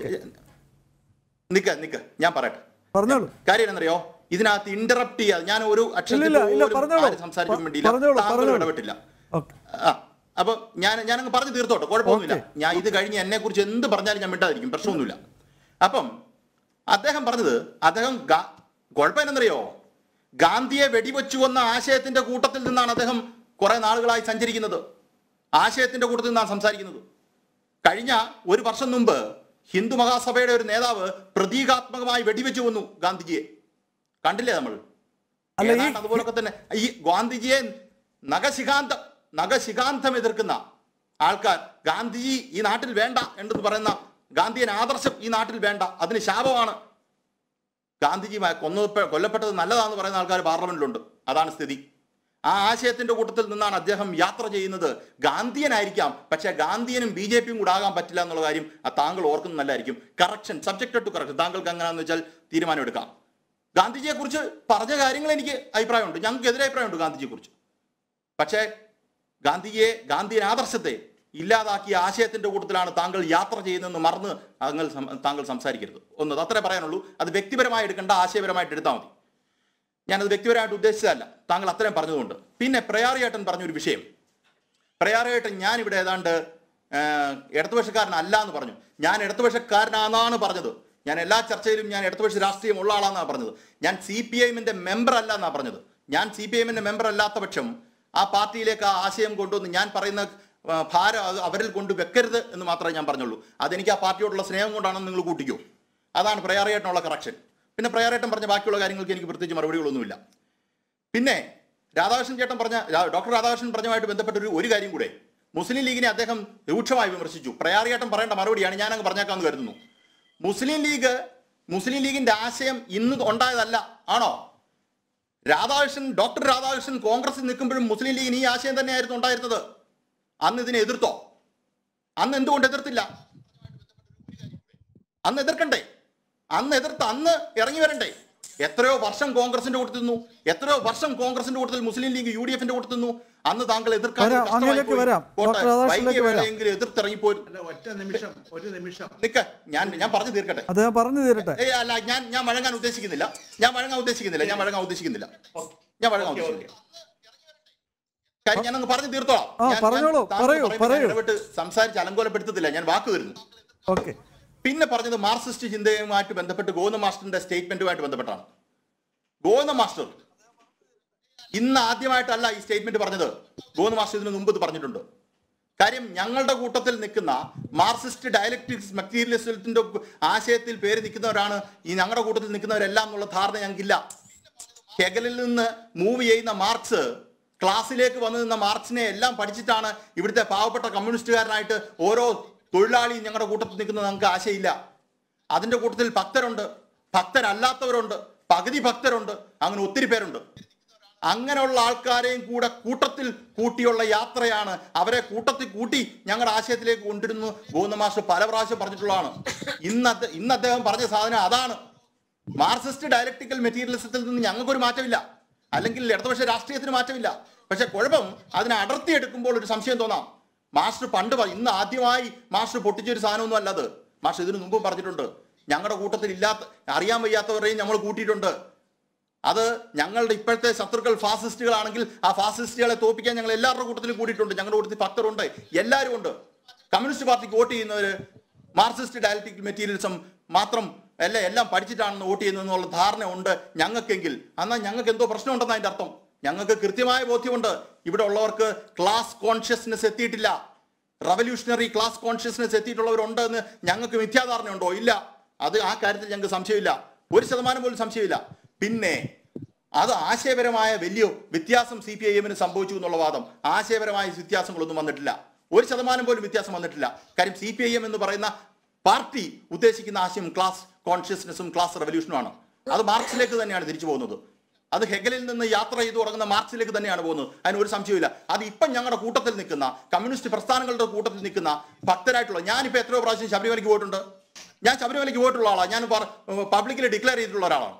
നിക്ക നിക്ക ഞാൻ പറയട്ടെ. കാര്യം എന്നറിയോ, ഇതിനകത്ത് ഇന്ററപ്റ്റ് ചെയ്യാതെ ഞാൻ ഒരു അക്ഷരം സംസാരിക്കാൻ വേണ്ടിയില്ല, ഇടപെട്ടില്ല. അപ്പൊ ഞാൻ ഞാനങ്ങ് പറഞ്ഞു തീർത്തോട്ടെ, കുഴപ്പമൊന്നുമില്ല. ഞാൻ ഇത് കഴിഞ്ഞ് എന്നെ കുറിച്ച് എന്ത് പറഞ്ഞാലും ഞാൻ മിണ്ടാതിരിക്കും, പ്രശ്നമൊന്നുമില്ല. അപ്പം അദ്ദേഹം പറഞ്ഞത്, അദ്ദേഹം കുഴപ്പം എന്നറിയോ, ഗാന്ധിയെ വെടിവെച്ചു കൊന്ന ആശയത്തിന്റെ കൂട്ടത്തിൽ നിന്നാണ് അദ്ദേഹം കുറെ നാളുകളായി സഞ്ചരിക്കുന്നത്, ആശയത്തിന്റെ കൂട്ടത്തിൽ നിന്നാണ് സംസാരിക്കുന്നത്. കഴിഞ്ഞ ഒരു വർഷം മുമ്പ് ഹിന്ദു മഹാസഭയുടെ ഒരു നേതാവ് പ്രതീകാത്മകമായി വെടിവെച്ചു കൊന്നു ഗാന്ധിജിയെ. കണ്ടില്ലേ നമ്മൾ? അതുപോലൊക്കെ തന്നെ ഈ ഗാന്ധിജിയെ നഖശിഖാന്തം നഖശിഖാന്തം എതിർക്കുന്ന ആൾക്കാർ ഗാന്ധിജി ഈ നാട്ടിൽ വേണ്ട എന്ന് പറയുന്ന ഗാന്ധിയൻ ആദർശം ഈ നാട്ടിൽ വേണ്ട, അതിന് ശാപമാണ്, ഗാന്ധിജി കൊന്നു കൊല്ലപ്പെട്ടത് നല്ലതാണെന്ന് പറയുന്ന ആൾക്കാർ പാർലമെന്റിലുണ്ട്. അതാണ് സ്ഥിതി. ആ ആശയത്തിന്റെ കൂട്ടത്തിൽ നിന്നാണ് അദ്ദേഹം യാത്ര ചെയ്യുന്നത്. ഗാന്ധിയനായിരിക്കാം, പക്ഷേ ഗാന്ധിയനും ബി ജെ പിയും കൂടെ ആകാൻ പറ്റില്ല എന്നുള്ള കാര്യം താങ്കൾ ഓർക്കുന്നത് നല്ലതായിരിക്കും. Correction, subjected to correction. താങ്കൾക്ക് എങ്ങനെയാണെന്ന് വെച്ചാൽ തീരുമാനം എടുക്കാം. ഗാന്ധിജിയെ കുറിച്ച് പറഞ്ഞ കാര്യങ്ങൾ എനിക്ക് അഭിപ്രായമുണ്ട്, ഞങ്ങൾക്ക് എതിരെ അഭിപ്രായമുണ്ട് ഗാന്ധിജിയെ കുറിച്ച്. പക്ഷേ ഗാന്ധിയെ ഗാന്ധിയൻ ആദർശത്തെ ഇല്ലാതാക്കിയ ആശയത്തിന്റെ കൂട്ടത്തിലാണ് താങ്കൾ യാത്ര ചെയ്യുന്നതെന്ന് മറന്ന് താങ്കൾ താങ്കൾ സംസാരിക്കരുത്. ഒന്ന് അത്രേ പറയാനുള്ളൂ. അത് വ്യക്തിപരമായി എടുക്കേണ്ട, ആശയപരമായിട്ട് എടുത്താൽ മതി. ഞാനത് വ്യക്തിപരമായിട്ട് ഉദ്ദേശിച്ചതല്ല, താങ്കൾ അത്രയും പറഞ്ഞതുകൊണ്ട്. പിന്നെ പ്രയാറിയേട്ടൻ പറഞ്ഞൊരു വിഷയം, പ്രയാറിയേട്ടൻ ഞാനിവിടെ ഏതാണ്ട് ഇടതുപക്ഷക്കാരനല്ല എന്ന് പറഞ്ഞു. ഞാൻ ഇടതുപക്ഷക്കാരനാണെന്നാണ് പറഞ്ഞത്. ഞാൻ എല്ലാ ചർച്ചയിലും ഞാൻ ഇടതുപക്ഷ രാഷ്ട്രീയം ഉള്ള ആളാണെന്നാണ് പറഞ്ഞത്. ഞാൻ സി പി ഐ എമ്മിന്റെ മെമ്പർ അല്ല എന്നാണ് പറഞ്ഞത്. ഞാൻ സി പി ഐ എമ്മിന്റെ മെമ്പർ അല്ലാത്ത പക്ഷം ആ പാർട്ടിയിലേക്ക് ആ ആശയം കൊണ്ടുവന്ന് ഞാൻ പറയുന്ന ഭാരം അത് അവരിൽ കൊണ്ട് വെക്കരുത് എന്ന് മാത്രമേ ഞാൻ പറഞ്ഞുള്ളൂ. അതെനിക്ക് ആ പാർട്ടിയോടുള്ള സ്നേഹം കൊണ്ടാണെന്ന് നിങ്ങൾ കൂട്ടിക്കോ. അതാണ് പ്രയാറിയേട്ടനുള്ള കറക്ഷൻ. പിന്നെ പ്രയാറിയേട്ടൻ പറഞ്ഞ ബാക്കിയുള്ള കാര്യങ്ങൾക്ക് എനിക്ക് പ്രത്യേകിച്ച് മറുപടികളൊന്നുമില്ല. പിന്നെ രാധാകൃഷ്ണൻ ചേട്ടൻ പറഞ്ഞ ഡോക്ടർ രാധാകൃഷ്ണൻ പറഞ്ഞതുമായിട്ട് ബന്ധപ്പെട്ട ഒരു ഒരു കാര്യം കൂടെ, മുസ്ലിം ലീഗിനെ അദ്ദേഹം രൂക്ഷമായി വിമർശിച്ചു. പ്രയാറിയേട്ടൻ പറയേണ്ട മറുപടിയാണ് ഞാനങ്ങ് പറഞ്ഞേക്കാമെന്ന് കരുതുന്നു. മുസ്ലിം ലീഗ് മുസ്ലിം ലീഗിന്റെ ആശയം ഇന്ന് ഉണ്ടായതല്ല, ആണോ? രാധാകൃഷ്ണൻ ഡോക്ടർ രാധാകൃഷ്ണൻ കോൺഗ്രസിൽ നിൽക്കുമ്പോഴും മുസ്ലിം ലീഗിന് ഈ ആശയം തന്നെയായിരുന്നു ഉണ്ടായിരുന്നത്. അന്ന് ഇതിനെ എതിർത്തോ? അന്ന് എന്തുകൊണ്ട് എതിർത്തില്ല? അന്ന് എതിർക്കണ്ടേ? അന്ന് എതിർത്ത് അന്ന് ഇറങ്ങി വരണ്ടേ? എത്രയോ വർഷം കോൺഗ്രസിന്റെ കൂട്ടത്തിൽ നിന്നു, എത്രയോ വർഷം കോൺഗ്രസിന്റെ കൂട്ടത്തിൽ മുസ്ലിം ലീഗ് യു ഡി എഫിന്റെ കൂട്ടത്തിൽ നിന്നു. അന്ന് താങ്കൾ എതിർക്കാൻ എതിർത്തിറങ്ങിപ്പോയി. ഒറ്റ നിമിഷം ഒരു നിമിഷം നിക്ക, ഞാൻ ഞാൻ പറഞ്ഞു തീർക്കട്ടെ. പറഞ്ഞു തീരട്ടെ. ഏ അല്ല, ഞാൻ ഞാൻ വഴങ്ങാൻ ഉദ്ദേശിക്കുന്നില്ല. ഞാൻ വഴങ്ങാൻ ഉദ്ദേശിക്കുന്നില്ല. ഞാൻ വഴങ്ങാൻ ഉദ്ദേശിക്കുന്നില്ല. ഞാൻ വഴങ്ങാൻ ഉദ്ദേശിക്കുന്നില്ല. കാര്യം ഞാനങ്ങ് പറഞ്ഞു തീർത്തോളാം. ഇടപെട്ട് സംസാരിച്ച് അലങ്കോലപ്പെടുത്തത്തില്ല. ഞാൻ വാക്ക് തരുന്നു. ഓക്കെ. പിന്നെ പറഞ്ഞത് മാർക്സിസ്റ്റ് ചിന്തയുമായിട്ട് ബന്ധപ്പെട്ട് ഗോവിന്ദ മാസ്റ്ററിന്റെ സ്റ്റേറ്റ്മെന്റുമായിട്ട് ബന്ധപ്പെട്ടാണ്. ഗോവിന്ദ മാസ്റ്റർ ഇന്ന് ആദ്യമായിട്ടല്ല ഈ സ്റ്റേറ്റ്മെന്റ് പറഞ്ഞത്. ഗോവിന്ദ മാസ്റ്റർ ഇതിന് മുമ്പ് പറഞ്ഞിട്ടുണ്ട്. കാര്യം ഞങ്ങളുടെ കൂട്ടത്തിൽ നിൽക്കുന്ന മാർക്സിസ്റ്റ് ഡയലക്ടിക്സ് മെറ്റീരിയലിസത്തിന്റെ ആശയത്തിൽ പേര് നിൽക്കുന്നവരാണ് ഈ ഞങ്ങളുടെ കൂട്ടത്തിൽ നിൽക്കുന്നവരെല്ലാം എന്നുള്ള ധാരണ ഞങ്ങൾക്കില്ല. ഹെഗലിൽ നിന്ന് മൂവ് ചെയ്യുന്ന മാർക്സ് ക്ലാസ്സിലേക്ക് വന്നു നിന്ന മാർക്സിനെ എല്ലാം പഠിച്ചിട്ടാണ് ഇവിടുത്തെ പാവപ്പെട്ട കമ്മ്യൂണിസ്റ്റുകാരനായിട്ട് ഓരോ തൊഴിലാളിയും ഞങ്ങളുടെ കൂട്ടത്തിൽ നിൽക്കുന്നത് ഞങ്ങൾക്ക് ആശയമില്ല. അതിന്റെ കൂട്ടത്തിൽ ഭക്തരുണ്ട്, ഭക്തരല്ലാത്തവരുണ്ട്, പകുതി ഭക്തരുണ്ട്, അങ്ങനെ ഒത്തിരി പേരുണ്ട്. അങ്ങനെയുള്ള ആൾക്കാരെയും കൂടെ കൂട്ടത്തിൽ കൂട്ടിയുള്ള യാത്രയാണ്. അവരെ കൂട്ടത്തിൽ കൂട്ടി ഞങ്ങളുടെ ആശയത്തിലേക്ക് കൊണ്ടിരുന്നു ഗോവിന്ദ മാസ്റ്റർ പല പ്രാവശ്യം പറഞ്ഞിട്ടുള്ളതാണ്. ഇന്ന് ഇന്ന് അദ്ദേഹം പറഞ്ഞ സാധനം അതാണ്. മാർക്സിസ്റ്റ് ഡയലക്ടിക്കൽ മെറ്റീരിയലിസത്തിൽ നിന്ന് ഞങ്ങൾക്കൊരു മാറ്റമില്ല, അല്ലെങ്കിൽ ഇടതുപക്ഷ രാഷ്ട്രീയത്തിന് മാറ്റമില്ല. പക്ഷെ കുഴപ്പം അതിനെ അടർത്തിയെടുക്കുമ്പോൾ ഒരു സംശയം തോന്നാം. മാസ്റ്റർ പണ്ട് ഇന്ന് ആദ്യമായി മാസ്റ്റർ പൊട്ടിച്ചൊരു സാധനമൊന്നും അല്ലത്. മാസ്റ്റർ ഇതിനു മുമ്പും പറഞ്ഞിട്ടുണ്ട്. ഞങ്ങളുടെ കൂട്ടത്തിൽ ഇല്ലാത്ത അറിയാൻ വയ്യാത്തവരെയും നമ്മൾ കൂട്ടിയിട്ടുണ്ട്. അത് ഞങ്ങളുടെ ഇപ്പോഴത്തെ ശത്രുക്കൾ ഫാസിസ്റ്റുകളാണെങ്കിൽ ആ ഫാസിസ്റ്റുകളെ തോപ്പിക്കാൻ ഞങ്ങൾ എല്ലാവരുടെ കൂട്ടത്തിലും കൂടിയിട്ടുണ്ട്. ഞങ്ങളുടെ കൂട്ടത്തിൽ ഭക്തരുണ്ട്, എല്ലാവരും ഉണ്ട്. കമ്മ്യൂണിസ്റ്റ് പാർട്ടിക്ക് വോട്ട് ചെയ്യുന്നവര് മാർക്സിസ്റ്റ് ഡയലക്ടിക് മെറ്റീരിയലിസം മാത്രം അല്ല എല്ലാം പഠിച്ചിട്ടാണെന്ന് വോട്ട് ചെയ്യുന്നതെന്നുള്ള ധാരണ ഉണ്ട് ഞങ്ങൾക്കെങ്കിൽ, എന്നാൽ ഞങ്ങൾക്ക് എന്തോ പ്രശ്നമുണ്ടെന്ന് അതിന്റെ അർത്ഥം. ഞങ്ങൾക്ക് കൃത്യമായ ബോധ്യമുണ്ട് ഇവിടെ ഉള്ളവർക്ക് ക്ലാസ് കോൺഷ്യസ്നെസ് എത്തിയിട്ടില്ല. റവല്യൂഷണറി ക്ലാസ് കോൺഷ്യസ്നെസ് എത്തിയിട്ടുള്ളവരുണ്ട് എന്ന് ഞങ്ങൾക്ക് മിഥ്യാധാരണയുണ്ടോ? ഇല്ല. അത് ആ കാര്യത്തിൽ ഞങ്ങൾക്ക് സംശയമില്ല, ഒരു ശതമാനം പോലും സംശയമില്ല. പിന്നെ അത് ആശയപരമായ വലിയ വ്യത്യാസം സി പി ഐ എമ്മിന് സംഭവിച്ചു എന്നുള്ള വാദം, ആശയപരമായ വ്യത്യാസങ്ങളൊന്നും വന്നിട്ടില്ല, ഒരു ശതമാനം പോലും വ്യത്യാസം വന്നിട്ടില്ല. കാര്യം സി പി ഐ എം എന്ന് പറയുന്ന പാർട്ടി ഉദ്ദേശിക്കുന്ന ആശയം ക്ലാസ് കോൺഷ്യസ്നെസ്സും ക്ലാസ് റവല്യൂഷനുമാണ്. അത് മാർക്സിലേക്ക് തന്നെയാണ് തിരിച്ചു പോകുന്നത്. അത് ഹെഗലിൽ നിന്ന് യാത്ര ചെയ്തു തുടങ്ങുന്ന മാർക്സിലേക്ക് തന്നെയാണ് പോകുന്നത്. അതിന് ഒരു സംശയമില്ല. അത് ഇപ്പം ഞങ്ങളുടെ കൂട്ടത്തിൽ നിൽക്കുന്ന കമ്മ്യൂണിസ്റ്റ് പ്രസ്ഥാനങ്ങളുടെ കൂട്ടത്തിൽ നിൽക്കുന്ന ഭക്തരായിട്ടുള്ള, ഞാനിപ്പോൾ എത്രയോ പ്രാവശ്യം ശബരിമലയ്ക്ക് പോയിട്ടുണ്ട്. ഞാൻ ശബരിമലയ്ക്ക് പോയിട്ടുള്ള ആളാണ്. ഞാൻ പബ്ലിക്കിൽ ഡിക്ലെയർ ചെയ്തിട്ടുള്ള ഒരാളാണ്.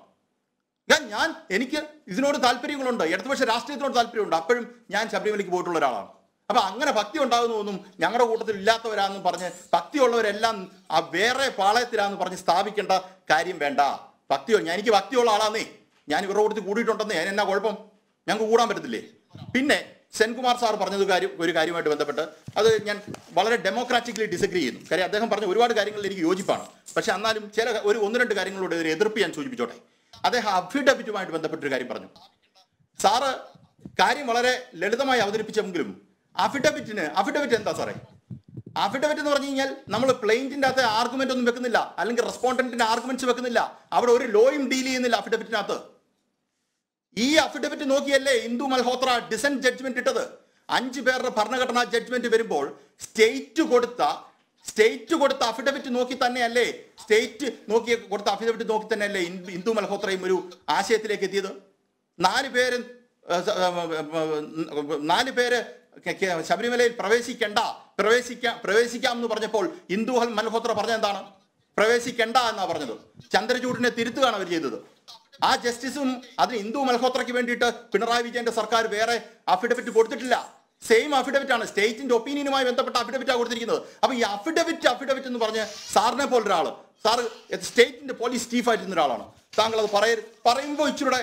ഞാൻ ഞാൻ എനിക്ക് ഇതിനോട് താല്പര്യങ്ങളുണ്ട്, ഇടതുപക്ഷ രാഷ്ട്രീയത്തിനോട് താല്പര്യമുണ്ട്. അപ്പോഴും ഞാൻ ശബരിമലയ്ക്ക് പോയിട്ടുള്ള ഒരാളാണ്. അപ്പൊ അങ്ങനെ ഭക്തി ഉണ്ടാകുന്നതൊന്നും ഞങ്ങളുടെ കൂട്ടത്തിൽ ഇല്ലാത്തവരാന്ന് പറഞ്ഞ് ഭക്തിയുള്ളവരെല്ലാം ആ വേറെ പാളയത്തിലാന്ന് പറഞ്ഞ് സ്ഥാപിക്കേണ്ട കാര്യം വേണ്ട. ഭക്തിയോ ഞാൻ എനിക്ക് ഭക്തിയുള്ള ആളാന്നേ, ഞാൻ ഇവരുടെ കൂട്ടത്തിൽ കൂടിയിട്ടുണ്ടെന്നേ, അതിന് എന്നാ കുഴപ്പം? ഞങ്ങൾക്ക് കൂടാൻ പറ്റത്തില്ലേ? പിന്നെ സെൻകുമാർ സാർ പറഞ്ഞത് കാര്യം ഒരു കാര്യമായിട്ട് ബന്ധപ്പെട്ട് അത് ഞാൻ വളരെ ഡെമോക്രാറ്റിക്കലി ഡിസഗ്രി ചെയ്യുന്നു. കാര്യം അദ്ദേഹം പറഞ്ഞ ഒരുപാട് കാര്യങ്ങളിൽ എനിക്ക് യോജിപ്പാണ്. പക്ഷെ എന്നാലും ചില ഒരു ഒന്ന് രണ്ട് കാര്യങ്ങളോട് ഒരു എതിർപ്പ് ഞാൻ സൂചിപ്പിച്ചോട്ടെ. അദ്ദേഹം അഫിഡവിറ്റുമായിട്ട് ബന്ധപ്പെട്ടൊരു കാര്യം പറഞ്ഞു. സാറ് കാര്യം വളരെ ലളിതമായി അവതരിപ്പിച്ചെങ്കിലും അഫിഡവിറ്റിന് അഫിഡവിറ്റ് എന്താ സാറേ? അഫിഡവിറ്റ് എന്ന് പറഞ്ഞു കഴിഞ്ഞാൽ നമ്മൾ പ്ലെയിന്റിന്റെ അകത്ത് ആർഗ്യുമെന്റ് ഒന്നും വെക്കുന്നില്ല, അല്ലെങ്കിൽ റെസ്പോണ്ടന്റിന്റെ ആർഗ്യുമെന്റ്സ് വെക്കുന്നില്ല. അവിടെ ഒരു ലോയും ഡീൽ ചെയ്യുന്നില്ല അഫിഡവിറ്റിനകത്ത്. ഈ അഫിഡവിറ്റ് നോക്കിയല്ലേ ഇന്ദു മൽഹോത്ര ഡിസന്റ് ജഡ്ജ്മെന്റ് ഇട്ടത്. അഞ്ചു പേരുടെ ഭരണഘടനാ ജഡ്ജ്മെന്റ് വരുമ്പോൾ സ്റ്റേറ്റ് കൊടുത്ത സ്റ്റേറ്റ് കൊടുത്ത അഫിഡവിറ്റ് നോക്കി തന്നെയല്ലേ സ്റ്റേറ്റ് നോക്കി കൊടുത്ത അഫിഡവിറ്റ് നോക്കി തന്നെയല്ലേ ഇന്ദു മൽഹോത്രയും ഒരു ആശയത്തിലേക്ക് എത്തിയത്. നാല് പേര് നാല് പേര് ശബരിമലയിൽ പ്രവേശിക്കണ്ട പ്രവേശിക്കാം പ്രവേശിക്കാം എന്ന് പറഞ്ഞപ്പോൾ ഇന്ദു മൽഹോത്ര പറഞ്ഞ എന്താണ്? പ്രവേശിക്കണ്ട എന്നാ പറഞ്ഞത്. ചന്ദ്രചൂഡിനെ തിരുത്തുകയാണ് അവർ ചെയ്തത്. ആ ജസ്റ്റിസും അതിന് ഇന്ദു മൽഹോത്രയ്ക്ക് വേണ്ടിയിട്ട് പിണറായി വിജയന്റെ സർക്കാർ വേറെ അഫിഡവിറ്റ് കൊടുത്തിട്ടില്ല. സെയിം അഫിഡവിറ്റ് ആണ്, സ്റ്റേറ്റിന്റെ ഒപ്പീനിയനുമായി ബന്ധപ്പെട്ട അഫിഡവിറ്റാണ് കൊടുത്തിരിക്കുന്നത്. അപ്പൊ ഈ അഫിഡവിറ്റ് അഫിഡവിറ്റ് എന്ന് പറഞ്ഞ് സാറിനെ പോലെ ഒരാള്, സാറ് സ്റ്റേറ്റിന്റെ പോലീസ് ചീഫായിരുന്ന ഒരാളാണ്, താങ്കൾ അത് പറയ പറയുമ്പോൾ ഇച്ചിരുടെ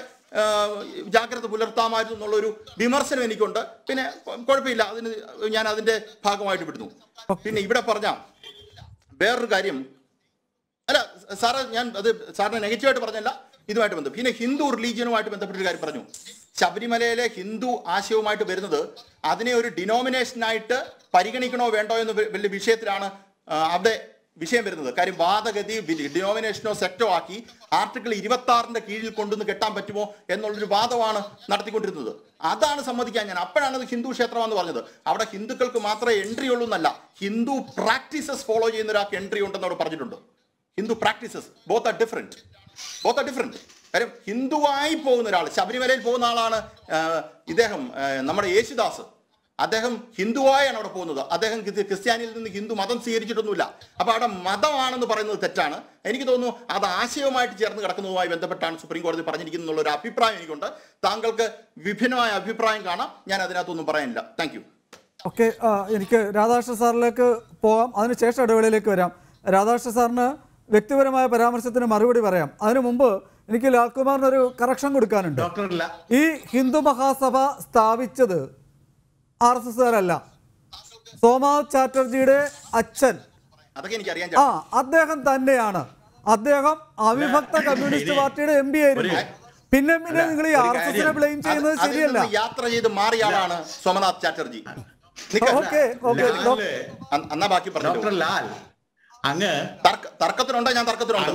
ജാഗ്രത പുലർത്താമായിരുന്നു എന്നുള്ളൊരു വിമർശനം എനിക്കുണ്ട്. പിന്നെ കുഴപ്പമില്ല, അതിന് ഞാൻ അതിന്റെ ഭാഗമായിട്ട് വിടുന്നു. പിന്നെ ഇവിടെ പറഞ്ഞ വേറൊരു കാര്യം അല്ല സാറ്, ഞാൻ അത് സാറിന് നെഗറ്റീവായിട്ട് പറഞ്ഞല്ല, ഇതുമായിട്ട് ബന്ധം. പിന്നെ ഹിന്ദു റിലീജിയനുമായിട്ട് ബന്ധപ്പെട്ടൊരു കാര്യം പറഞ്ഞു. ശബരിമലയിലെ ഹിന്ദു ആശയവുമായിട്ട് വരുന്നത് അതിനെ ഒരു ഡിനോമിനേഷനായിട്ട് പരിഗണിക്കണോ വേണ്ടോ എന്ന് വലിയ വിഷയത്തിലാണ് അവിടെ വിഷയം വരുന്നത്. കാര്യം വാദഗതി ഡിനോമിനേഷനോ സെക്ടോ ആക്കി ആർട്ടിക്കിൾ ഇരുപത്തി ആറിന്റെ കീഴിൽ കൊണ്ടുവന്ന് കെട്ടാൻ പറ്റുമോ എന്നുള്ളൊരു വാദമാണ് നടത്തിക്കൊണ്ടിരുന്നത്. അതാണ് സമ്മതിക്കാൻ ഞാൻ. അപ്പോഴാണ് അത് ഹിന്ദു ക്ഷേത്രമെന്ന് പറഞ്ഞത്. അവിടെ ഹിന്ദുക്കൾക്ക് മാത്രമേ എൻട്രി ഉള്ളൂ എന്നല്ല, ഹിന്ദു പ്രാക്ടീസസ് ഫോളോ ചെയ്യുന്ന ഒരാൾക്ക് എൻട്രി ഉണ്ടെന്ന് അവിടെ പറഞ്ഞിട്ടുണ്ട്. Hindu practices both are different both are different കാര്യം ഹിന്ദുവായി പോകുന്ന ഒരാൾ, ശബരിമലയിൽ പോകുന്ന ആളാണ് ഇദ്ദേഹം, നമ്മുടെ യേശുദാസ്. അദ്ദേഹം ഹിന്ദുവായാണ് അവിടെ പോകുന്നത്. അദ്ദേഹം ക്രിസ്ത്യാനിയിൽ നിന്ന് ഹിന്ദു മതം സ്വീകരിച്ചിട്ടൊന്നുമില്ല. അപ്പൊ അവിടെ മതമാണെന്ന് പറയുന്നത് തെറ്റാണ്. എനിക്ക് തോന്നുന്നു അത് ആശയവുമായിട്ട് ചേർന്ന് കിടക്കുന്നതുമായി ബന്ധപ്പെട്ടാണ് സുപ്രീം കോടതി പറഞ്ഞിരിക്കുന്ന ഒരു അഭിപ്രായം എനിക്കുണ്ട്. താങ്കൾക്ക് വിഭിന്നമായ അഭിപ്രായം കാണാം, ഞാൻ അതിനകത്തൊന്നും പറയാനില്ല. Thank you. ഓക്കെ, എനിക്ക് രാധാകൃഷ്ണ സാറിലേക്ക് പോകാം, അതിനുശേഷം ഇടവേളയിലേക്ക് വരാം. രാധാകൃഷ്ണ സാറിന് വ്യക്തിപരമായ പരാമർശത്തിന് മറുപടി പറയാം. അതിനു മുമ്പ് എനിക്ക് ലാൽകുമാറിന് ഒരു കറക്ഷൻ കൊടുക്കാനുണ്ട്. ഈ ഹിന്ദു മഹാസഭ സ്ഥാപിച്ചത് ആർ എസ് എസ്കാരല്ല, സോമനാഥ് ചാറ്റർജിയുടെ അച്ഛൻ ആ അദ്ദേഹം തന്നെയാണ്. അദ്ദേഹം അവിഭക്ത കമ്മ്യൂണിസ്റ്റ് പാർട്ടിയുടെ എം പി ആയിരുന്നു. പിന്നെ പിന്നെ നിങ്ങൾ ഈ ആർ എസ് എസിനെ ബ്ലെയിം ചെയ്യുന്നത് ശരിയല്ല. യാത്ര ചെയ്ത് മാറിയ ആളാണ് സോമനാഥ് ചാറ്റർജി. ഓക്കെ ഓക്കെ എന്നാ ബാക്കി പറഞ്ഞു. ലാൽ അങ്ങ് തർക്കത്തിനുണ്ടോ? ഞാൻ തർക്കത്തിനുണ്ട്.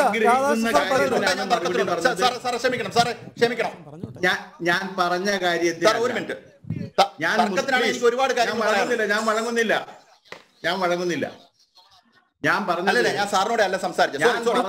ക്ഷമിക്കണം സാറേ, ക്ഷമിക്കണം. ഞാൻ പറഞ്ഞ കാര്യത്തിൽ ഒരു മിനിറ്റ്, ഞാൻ എനിക്ക് ഒരുപാട് കാര്യം വഴങ്ങുന്നില്ല ഞാൻ വഴങ്ങുന്നില്ല ഞാൻ വഴങ്ങുന്നില്ല ഞാൻ പറഞ്ഞല്ലേ, ഞാൻ സാറിനോട് അല്ല സംസാരിച്ചത്.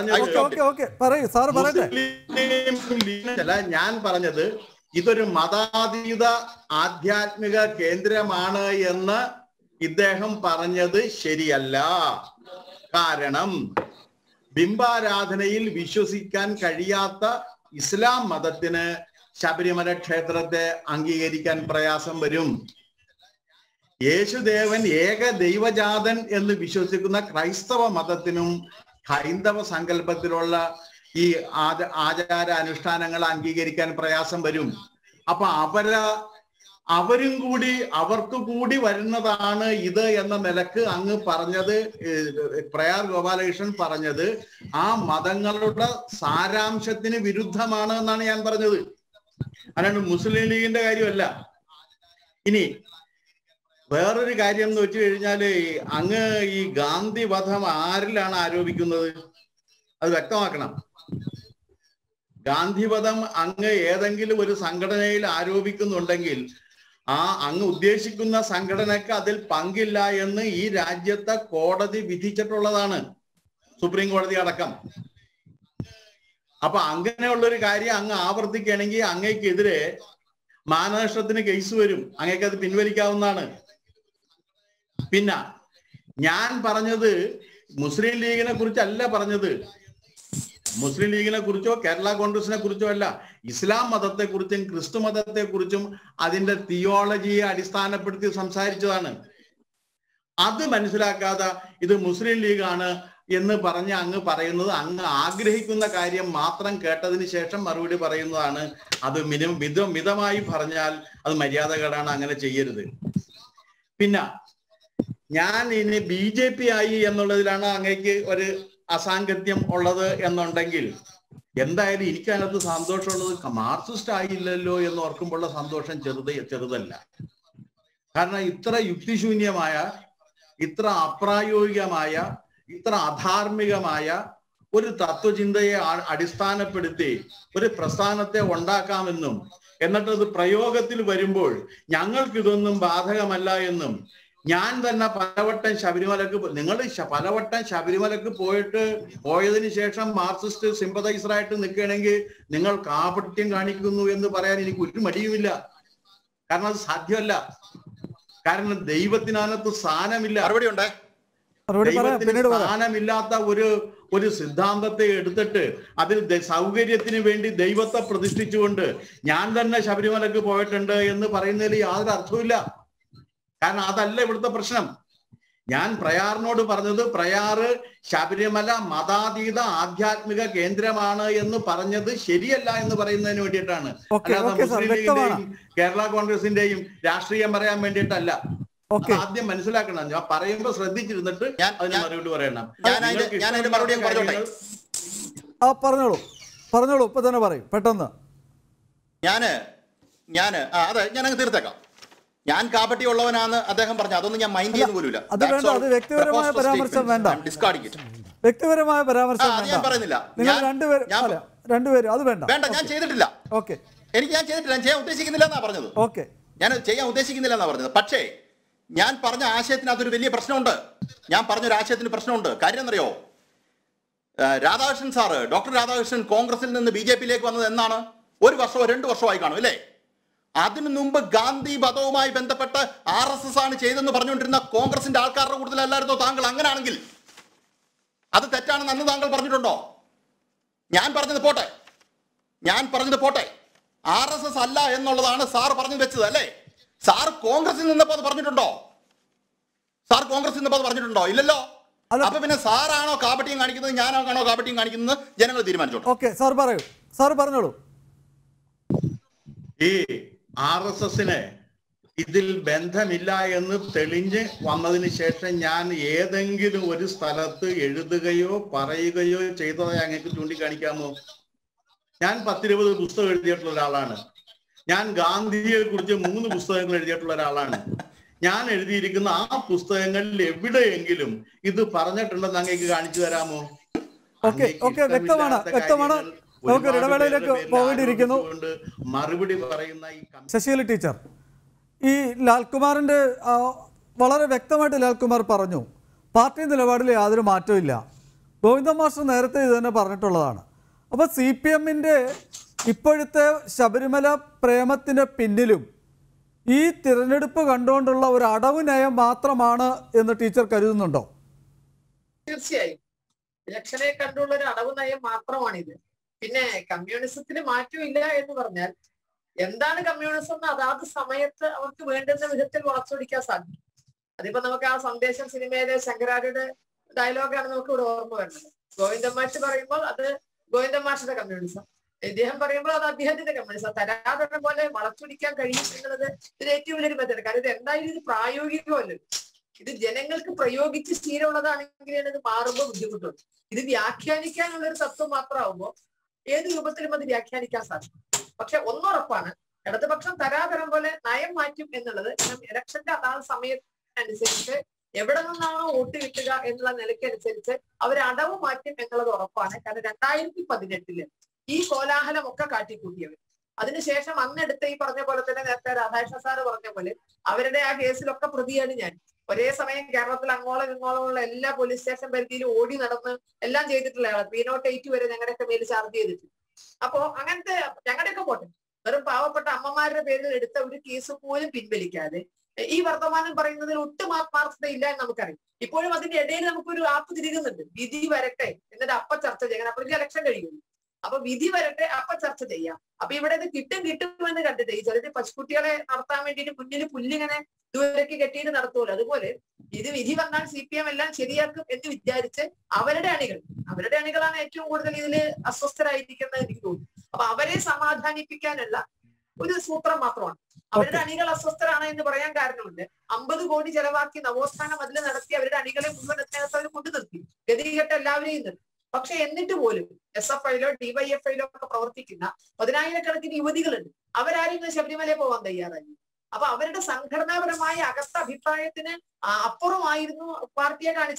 ഞാൻ പറഞ്ഞത് ഇതൊരു മതാതീത ആധ്യാത്മിക കേന്ദ്രമാണ് എന്ന് ഇദ്ദേഹം പറഞ്ഞത് ശരിയല്ല. കാരണം ബിംബാരാധനയിൽ വിശ്വസിക്കാൻ കഴിയാത്ത ഇസ്ലാം മതത്തിന് ശബരിമല ക്ഷേത്രത്തെ അംഗീകരിക്കാൻ പ്രയാസം വരും. യേശുദേവൻ ഏക ദൈവജാതൻ എന്ന് വിശ്വസിക്കുന്ന ക്രൈസ്തവ മതത്തിനും ഹൈന്ദവ സങ്കല്പത്തിലുള്ള ഈ ആച ആചാര അനുഷ്ഠാനങ്ങൾ അംഗീകരിക്കാൻ പ്രയാസം വരും. അപ്പൊ അവര അവരും കൂടി അവർക്ക് കൂടി വരുന്നതാണ് ഇത് എന്ന നിലക്ക് അങ്ങ് പറഞ്ഞത്, പ്രയാർ ഗോപാലകൃഷ്ണൻ പറഞ്ഞത് ആ മതങ്ങളുടെ സാരാംശത്തിന് വിരുദ്ധമാണ് എന്നാണ് ഞാൻ പറഞ്ഞത്. അല്ലാണ്ട് മുസ്ലിം ലീഗിന്റെ കാര്യമല്ല. ഇനി വേറൊരു കാര്യം എന്ന് വെച്ച് കഴിഞ്ഞാല് അങ്ങ് ഈ ഗാന്ധി വധം ആരിലാണ് ആരോപിക്കുന്നത്? അത് വ്യക്തമാക്കണം. ഗാന്ധിവധം അങ്ങ് ഏതെങ്കിലും ഒരു സംഘടനയിൽ ആരോപിക്കുന്നുണ്ടെങ്കിൽ ആ അങ്ങ് ഉദ്ദേശിക്കുന്ന സംഘടനക്ക് അതിൽ പങ്കില്ല എന്ന് ഈ രാജ്യത്തെ കോടതി വിധിച്ചിട്ടുള്ളതാണ്, സുപ്രീം കോടതി അടക്കം. അപ്പൊ അങ്ങനെയുള്ളൊരു കാര്യം അങ്ങ് ആവർത്തിക്കുകയാണെങ്കിൽ അങ്ങയ്ക്കെതിരെ മാനനഷ്ടത്തിന് കേസ് വരും. അങ്ങയ്ക്ക് അത് പിൻവലിക്കാവുന്നതാണ്. പിന്നെ ഞാൻ പറഞ്ഞത് മുസ്ലിം ലീഗിനെ കുറിച്ചല്ല പറഞ്ഞത്. മുസ്ലിം ലീഗിനെ കുറിച്ചോ കേരള കോൺഗ്രസിനെ കുറിച്ചോ അല്ല, ഇസ്ലാം മതത്തെ കുറിച്ചും ക്രിസ്തു മതത്തെ കുറിച്ചും അതിന്റെ തിയോളജിയെ അടിസ്ഥാനപ്പെടുത്തി സംസാരിച്ചതാണ്. അത് മനസ്സിലാക്കാതെ ഇത് മുസ്ലിം ലീഗാണ് എന്ന് പറഞ്ഞ് അങ്ങ് പറയുന്നത്, അങ്ങ് ആഗ്രഹിക്കുന്ന കാര്യം മാത്രം കേട്ടതിന് ശേഷം മറുപടി പറയുന്നതാണ്. അത് മിത മിത മിതമായി പറഞ്ഞാൽ അത് മര്യാദകേടാണ്, അങ്ങനെ ചെയ്യരുത്. പിന്നെ ഞാൻ ഇനി ബി ജെ പി ആയി എന്നുള്ളതിലാണ് അങ്ങേക്ക് ഒരു അസാംഗത്യം ഉള്ളത് എന്നുണ്ടെങ്കിൽ, എന്തായാലും എനിക്കതിനകത്ത് സന്തോഷമുള്ളത് മാർക്സിസ്റ്റ് ആയില്ലല്ലോ എന്ന് ഓർക്കുമ്പോഴുള്ള സന്തോഷം ചെറുത് ചെറുതല്ല. കാരണം ഇത്ര യുക്തിശൂന്യമായ, ഇത്ര അപ്രായോഗികമായ, ഇത്ര അധാർമികമായ ഒരു തത്വചിന്തയെ അടിസ്ഥാനപ്പെടുത്തി ഒരു പ്രസ്ഥാനത്തെ ഉണ്ടാക്കാമെന്നും എന്നിട്ട് അത് പ്രയോഗത്തിൽ വരുമ്പോൾ ഞങ്ങൾക്ക് ഇതൊന്നും ബാധകമല്ല എന്നും ഞാൻ തന്നെ പലവട്ടം ശബരിമലക്ക് നിങ്ങൾ പലവട്ടം ശബരിമലക്ക് പോയിട്ട് പോയതിനു ശേഷം മാർക്സിസ്റ്റ് സിമ്പതൈസറായിട്ട് നിൽക്കുകയാണെങ്കിൽ നിങ്ങൾ കാപട്യം കാണിക്കുന്നു എന്ന് പറയാൻ എനിക്ക് ഒരു മടിയുമില്ല. കാരണം അത് സാധ്യമല്ല. കാരണം ദൈവത്തിനകത്ത് സ്ഥാനമില്ല. ദൈവത്തിന് സ്ഥാനമില്ലാത്ത ഒരു ഒരു സിദ്ധാന്തത്തെ എടുത്തിട്ട് അതിൽ സൗകര്യത്തിന് വേണ്ടി ദൈവത്തെ പ്രതിഷ്ഠിച്ചുകൊണ്ട് ഞാൻ തന്നെ ശബരിമലക്ക് പോയിട്ടുണ്ട് എന്ന് പറയുന്നതിൽ യാതൊരു അർത്ഥമില്ല. കാരണം അതല്ല ഇവിടുത്തെ പ്രശ്നം. ഞാൻ പ്രയാറിനോട് പറഞ്ഞത് പ്രയാറ് ശബരിമല മതാതീത ആധ്യാത്മിക കേന്ദ്രമാണ് എന്ന് പറഞ്ഞത് ശരിയല്ല എന്ന് പറയുന്നതിന് വേണ്ടിയിട്ടാണ്. അല്ലാതെ മുസ്ലിം ലീഗിന്റെയും കേരള കോൺഗ്രസിന്റെയും രാഷ്ട്രീയം പറയാൻ വേണ്ടിയിട്ടല്ല. ആദ്യം മനസ്സിലാക്കണം. ഞാൻ പറയുമ്പോ ശ്രദ്ധിച്ചിരുന്നിട്ട് അതിന് മറുപടി പറയണം. പറഞ്ഞോളൂ പറഞ്ഞോളൂ ഇപ്പൊ തന്നെ പറയും പെട്ടെന്ന്. ഞാന് ഞാന് അതെ ഞാനങ്ങ് തീർത്തേക്കാം. ഞാൻ കാപ്പട്ടി ഉള്ളവനാണ് അദ്ദേഹം പറഞ്ഞു. അതൊന്നും ഞാൻ മൈൻഡ് ചെയ്യുന്ന പോലുമില്ല. അത് വേണ്ട, അത് വ്യക്തിപരമായ പരാമർശം വേണ്ട. വ്യക്തിപരമായ പരാമർശം ഞാൻ പറയുന്നില്ല. നിങ്ങൾ രണ്ടുപേരും രണ്ടുപേരും അത് വേണ്ട. വേണ്ട, ഞാൻ ചെയ്തിട്ടില്ല. ഓക്കെ, എനിക്ക് ഞാൻ ചെയ്തിട്ടില്ല. ഞാൻ ചെയ്യാൻ ഉദ്ദേശിക്കുന്നില്ല എന്നാ പറഞ്ഞത്. ഓക്കെ, ഞാൻ ചെയ്യാൻ ഉദ്ദേശിക്കുന്നില്ല എന്നാ പറഞ്ഞത്. പക്ഷേ ഞാൻ പറഞ്ഞ ആശയത്തിന് അതൊരു വലിയ പ്രശ്നമുണ്ട്. ഞാൻ പറഞ്ഞൊരു ആശയത്തിന് പ്രശ്നമുണ്ട്. കാര്യം എന്നറിയോ, രാധാകൃഷ്ണൻ സാറ് ഡോക്ടർ രാധാകൃഷ്ണൻ കോൺഗ്രസിൽ നിന്ന് ബി ജെ പിയിലേക്ക് വന്നത് എന്നാണ്? ഒരു വർഷമോ രണ്ടു വർഷമായി കാണും അല്ലേ? അതിനു മുമ്പ് ഗാന്ധി വധവുമായി ബന്ധപ്പെട്ട് ആർ എസ് എസ് ആണ് ചെയ്തെന്ന് പറഞ്ഞുകൊണ്ടിരുന്ന കോൺഗ്രസിന്റെ ആൾക്കാരുടെ കൂടുതലല്ലായിരുന്നോ താങ്കൾ? അങ്ങനാണെങ്കിൽ അത് തെറ്റാണെന്ന് അന്ന് താങ്കൾ പറഞ്ഞിട്ടുണ്ടോ? ഞാൻ പറഞ്ഞത് പോട്ടെ, ഞാൻ പറഞ്ഞത് പോട്ടെ. ആർ എസ് എസ് അല്ല എന്നുള്ളതാണ് സാർ പറഞ്ഞു വെച്ചത് അല്ലേ? സാർ കോൺഗ്രസിൽ നിന്നപ്പോ അത് പറഞ്ഞിട്ടുണ്ടോ? സാർ കോൺഗ്രസിൽ നിന്നപ്പോ അത് പറഞ്ഞിട്ടുണ്ടോ? ഇല്ലല്ലോ. അപ്പൊ പിന്നെ സാറാണോ കാപട്യം കാണിക്കുന്നത്, ഞാനാണോ കാപട്യം കാണിക്കുന്നത്? ജനങ്ങൾ തീരുമാനിച്ചോട്ടെ. ഓക്കെ, സാർ പറയൂ, സാർ പറഞ്ഞോളൂ. ഈ ആർ എസ് എസിന് ഇതിൽ ബന്ധമില്ല എന്ന് തെളിഞ്ഞ് വന്നതിന് ശേഷം ഞാൻ ഏതെങ്കിലും ഒരു സ്ഥലത്ത് എഴുതുകയോ പറയുകയോ ചെയ്തതായി അങ്ങേക്ക് ചൂണ്ടിക്കാണിക്കാമോ? ഞാൻ പത്തിരുപത് പുസ്തകം എഴുതിയിട്ടുള്ള ഒരാളാണ്. ഞാൻ ഗാന്ധിയെ കുറിച്ച് മൂന്ന് പുസ്തകങ്ങൾ എഴുതിയിട്ടുള്ള ഒരാളാണ്. ഞാൻ എഴുതിയിരിക്കുന്ന ആ പുസ്തകങ്ങളിൽ എവിടെയെങ്കിലും ഇത് പറഞ്ഞിട്ടുണ്ടെന്ന് അങ്ങേക്ക് കാണിച്ചു തരാമോ? ഓക്കെ ഓക്കെ വ്യക്തമാണ് വ്യക്തമാണ് നമുക്ക് ഇടവേളയിലേക്ക് പോകേണ്ടിയിരിക്കുന്നു. മറുപടി പറയുന്ന ഈ ശശികല ടീച്ചർ, ഈ ലാൽകുമാറിന്റെ വളരെ വ്യക്തമായിട്ട് ലാൽകുമാർ പറഞ്ഞു പാർട്ടി നിലപാടിൽ യാതൊരു മാറ്റവും ഇല്ല. ഗോവിന്ദ മാസ്റ്റർ നേരത്തെ ഇത് തന്നെ പറഞ്ഞിട്ടുള്ളതാണ്. അപ്പോൾ സി പി എമ്മിൻ്റെ ഇപ്പോഴത്തെ ശബരിമല പ്രേമത്തിന് പിന്നിലും ഈ തിരഞ്ഞെടുപ്പ് കണ്ടുകൊണ്ടുള്ള ഒരു അടവ് നയം മാത്രമാണ് എന്ന് ടീച്ചർ കരുതുന്നുണ്ടോ? തീർച്ചയായും ഇലക്ഷനെ കണ്ടുള്ള ഒരു അടവ് നയം മാത്രമാണിത്. പിന്നെ കമ്മ്യൂണിസത്തിന് മാറ്റമില്ല എന്ന് പറഞ്ഞാൽ എന്താണ് കമ്മ്യൂണിസം എന്ന് അതാത് സമയത്ത് അവർക്ക് വേണ്ടുന്ന വിധത്തിൽ വളച്ചൊടിക്കാൻ സാധിക്കും. അതിപ്പോ നമുക്ക് ആ സന്ദേശം സിനിമയിലെ ശങ്കരാചാര്യയുടെ ഡയലോഗാണ് നമുക്ക് ഇവിടെ ഓർമ്മ വരുന്നത്. ഗോവിന്ദൻ മാഷ് പറയുമ്പോൾ അത് ഗോവിന്ദൻ മാഷിന്റെ കമ്മ്യൂണിസം, ഇദ്ദേഹം പറയുമ്പോൾ അത് അദ്ദേഹത്തിന്റെ കമ്മ്യൂണിസം. തരാതരം പോലെ വളച്ചൊടിക്കാൻ കഴിയും എന്നുള്ളത് ഇതിന് ഏറ്റവും വലിയൊരു മെത്തേഡ്. കാരണം ഇത് എന്തായാലും ഇത് പ്രായോഗികമല്ലല്ലോ. ഇത് ജനങ്ങൾക്ക് പ്രയോഗിച്ച് ശീലമുള്ളതാണെങ്കിലാണ് ഇത് മാറുമ്പോൾ ബുദ്ധിമുട്ടുണ്ട്. ഇത് വ്യാഖ്യാനിക്കാനുള്ള ഒരു തത്വം മാത്രമാകുമ്പോൾ ഏത് രൂപത്തിലും അത് വ്യാഖ്യാനിക്കാൻ സാധിക്കും. പക്ഷെ ഒന്നുറപ്പാണ്, ഇടതുപക്ഷം തരാതരം പോലെ നയം മാറ്റും എന്നുള്ളത് ഇലക്ഷന്റെ അതാത് സമയത്തനുസരിച്ച് എവിടെ നിന്നാണോ വോട്ട് കിട്ടുക എന്നുള്ള നിലയ്ക്കനുസരിച്ച് അവർ അടവ് മാറ്റും എന്നുള്ളത് ഉറപ്പാണ്. കാരണം രണ്ടായിരത്തി പതിനെട്ടില് ഈ കോലാഹലമൊക്കെ കാട്ടിക്കൂട്ടിയവർ അതിനുശേഷം അന്നെടുത്ത ഈ പറഞ്ഞ പോലെ തന്നെ നേരത്തെ രാധാകൃഷ്ണ സാറ് പറഞ്ഞ പോലെ അവരുടെ ആ കേസിലൊക്കെ പ്രതിയാണ് ഞാൻ. ഒരേ സമയം കേരളത്തിൽ അങ്ങോളം ഇങ്ങോളമുള്ള എല്ലാ പോലീസ് സ്റ്റേഷൻ പരിധിയിലും ഓടി നടന്ന് എല്ലാം ചെയ്തിട്ടുള്ള ആളാണ്. ത്രീ നോട്ട് എയ്റ്റ് വരെ ഞങ്ങളുടെയൊക്കെ മേൽ ചാർജ് ചെയ്തിട്ടുണ്ട്. അപ്പോ അങ്ങനത്തെ ഞങ്ങളുടെയൊക്കെ പോട്ടെ, വെറും പാവപ്പെട്ട അമ്മമാരുടെ പേരിൽ എടുത്ത ഒരു കേസ് പോലും പിൻവലിക്കാതെ ഈ വർത്തമാനം പറയുന്നതിൽ ഒട്ടും ആത്മാർത്ഥത ഇല്ല എന്ന് നമുക്കറിയാം. ഇപ്പോഴും അതിന്റെ ഇടയിൽ നമുക്കൊരു ആപ്പ് തിരികുന്നുണ്ട്. വിധി വരട്ടെ എന്നിട്ട് അപ്പ ചർച്ച ചെയ്യാൻ. അപ്പോഴേക്കും ഇലക്ഷൻ കഴിയുന്നു. അപ്പൊ വിധി വരട്ടെ അപ്പ ചർച്ച ചെയ്യാം. അപ്പൊ ഇവിടെ ഇത് കിട്ടും കിട്ടുമെന്ന് കണ്ടിട്ട് ഈ ചിലര് പശുക്കുട്ടികളെ നടത്താൻ വേണ്ടിയിട്ട് മുന്നിൽ പുല്ലിങ്ങനെ ദൂരേക്ക് കെട്ടിയിട്ട് നടത്തുമല്ലോ, അതുപോലെ ഇത് വിധി വന്നാൽ സി പി എം എല്ലാം ശരിയാക്കും എന്ന് വിചാരിച്ച് അവരുടെ അണികൾ അവരുടെ അണികളാണ് ഏറ്റവും കൂടുതൽ ഇതിൽ അസ്വസ്ഥരായിരിക്കുന്നത് എനിക്ക് തോന്നുന്നു. അപ്പൊ അവരെ സമാധാനിപ്പിക്കാനുള്ള ഒരു സൂത്രം മാത്രമാണ്. അവരുടെ അണികൾ അസ്വസ്ഥരാണ് എന്ന് പറയാൻ കാരണമുണ്ട്. അമ്പത് കോടി ചെലവാക്കി നവോത്ഥാനം അതിൽ നടത്തി അവരുടെ അണികളെ മുഴുവൻ എത്തിനകത്ത് അവർ കൊണ്ടു നിർത്തി, ഗതികെട്ട് എല്ലാവരെയും നിർത്തി. പക്ഷെ എന്നിട്ട് പോലും എസ് എഫ് ഐയിലോ ഡിവൈഎഫ്ഐയിലോ ഒക്കെ പ്രവർത്തിക്കുന്ന പതിനായിരക്കണക്കിന് യുവതികളുണ്ട്. അവരാരും ശബരിമലയിൽ പോകാൻ തയ്യാറായി. അപ്പൊ അവരുടെ സംഘടനാപരമായ അകത്ത അഭിപ്രായത്തിന് അപ്പുറമായിരുന്നു പാർട്ടിയെ കാണിച്ചത്.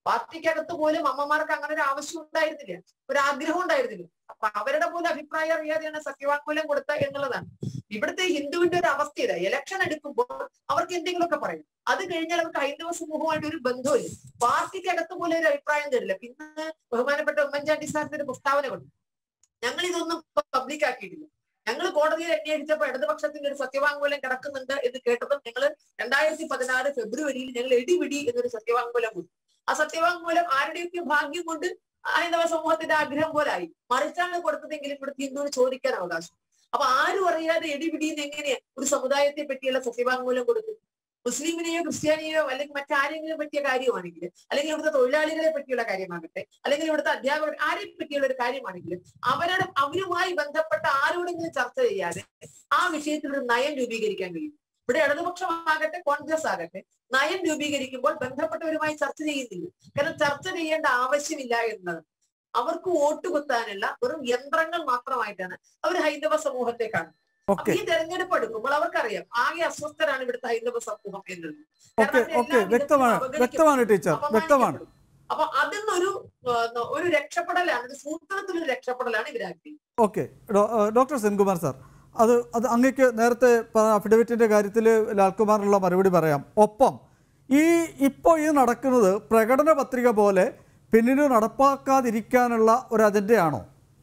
പാർട്ടിക്കകത്ത് പോലും അമ്മമാർക്ക് അങ്ങനെ ഒരു ആവശ്യം ഉണ്ടായിരുന്നില്ല, ഒരു ആഗ്രഹം ഉണ്ടായിരുന്നില്ല. അപ്പൊ അവരുടെ പോലും അഭിപ്രായം അറിയാതെയാണ് സത്യവാങ്മൂലം കൊടുത്ത എന്നുള്ളതാണ്. ഇവിടുത്തെ ഹിന്ദുവിന്റെ ഒരു അവസ്ഥ ഇതാ, ഇലക്ഷൻ എടുക്കുമ്പോൾ അവർക്ക് എന്തെങ്കിലുമൊക്കെ പറയും, അത് കഴിഞ്ഞാൽ അവർക്ക് ഹൈന്ദവ സമൂഹമായിട്ട് ഒരു ബന്ധമില്ല, പാർട്ടിക്കകത്ത് പോലും ഒരു അഭിപ്രായം തരില്ല. പിന്നെ ബഹുമാനപ്പെട്ട ഉമ്മൻചാണ്ടി സാറിന്റെ ഒരു പ്രസ്താവന കൊണ്ട് ഞങ്ങൾ ഇതൊന്നും പബ്ലിക് ആക്കിയിട്ടില്ല. ഞങ്ങൾ കോടതിയിൽ അന്വേഷിച്ചപ്പോൾ ഇടതുപക്ഷത്തിന്റെ ഒരു സത്യവാങ്മൂലം കിടക്കുന്നുണ്ട് എന്ന് കേട്ടപ്പോൾ ഞങ്ങൾ രണ്ടായിരത്തി പതിനാറ് ഫെബ്രുവരിയിൽ ഞങ്ങൾ എടിപിടി എന്നൊരു സത്യവാങ്മൂലം കൊടുത്തു. ആ സത്യവാങ്മൂലം ആരുടെയൊക്കെ ഭാഗ്യം കൊണ്ട് ഹൈന്ദവ സമൂഹത്തിന്റെ ആഗ്രഹം പോലായി. മറിച്ചാണ് കൊടുത്തതെങ്കിലും ഇവിടുത്തെ ഹിന്ദുവിന് ചോദിക്കാൻ അവകാശം. അപ്പൊ ആരും അറിയാതെ എടിപിടിന്ന് എങ്ങനെയാ ഒരു സമുദായത്തെ പറ്റിയുള്ള സത്യവാങ്മൂലം കൊടുത്തു? മുസ്ലിമിനെയോ ക്രിസ്ത്യാനിയോ അല്ലെങ്കിൽ മറ്റാരെങ്കിലും പറ്റിയ കാര്യമാണെങ്കിൽ, അല്ലെങ്കിൽ ഇവിടുത്തെ തൊഴിലാളികളെ പറ്റിയുള്ള കാര്യമാകട്ടെ, അല്ലെങ്കിൽ ഇവിടുത്തെ അധ്യാപകർ ആരെ പറ്റിയുള്ള ഒരു കാര്യമാണെങ്കിലും അവരുടെ അവരുമായി ബന്ധപ്പെട്ട ആരോടെങ്കിലും ചർച്ച ചെയ്യാതെ ആ വിഷയത്തിൽ ഒരു നയം രൂപീകരിക്കാൻ കഴിയും. ഇവിടെ ഇടതുപക്ഷമാകട്ടെ കോൺഗ്രസ് ആകട്ടെ നയം രൂപീകരിക്കുമ്പോൾ ബന്ധപ്പെട്ടവരുമായി ചർച്ച ചെയ്യുന്നില്ല. കാരണം ചർച്ച ചെയ്യേണ്ട ആവശ്യമില്ല എന്നത് അവർക്ക് വോട്ട് കുത്താനുള്ള വെറും യന്ത്രങ്ങൾ മാത്രമായിട്ടാണ് അവർ ഹൈന്ദവ സമൂഹത്തെ കാണുന്നത്. അപ്പൊ ഈ തെരഞ്ഞെടുപ്പ് എടുക്കുമ്പോൾ അവർക്കറിയാം ആകെ അസ്വസ്ഥരാണ് ഇവിടുത്തെ ഹൈന്ദവ സമൂഹം എന്നുള്ളത്. വ്യക്തമാണ് ടീച്ചർ, വ്യക്തമാണ്. അപ്പൊ അതിൽ നിന്നൊരു ഒരു രക്ഷപ്പെടലാണ്, ഒരു സൂത്രത്തിലൊരു രക്ഷപ്പെടലാണ് ഇവരാക്കി. ഓക്കെ, ഡോക്ടർ സെൻകുമാർ സാർ, അത് അത് അങ്ങേക്ക് നേരത്തെ അഫിഡവിറ്റിന്റെ കാര്യത്തിൽ ലാൽകുമാറിനുള്ള മറുപടി പറയാം. ഒപ്പം ഈ ഇപ്പോൾ ഇത് നടക്കുന്നത് പ്രകടന പത്രിക പോലെ പിന്നീട് നടപ്പാക്കാതിരിക്കാനുള്ള ഒരു അജണ്ടയാണോ?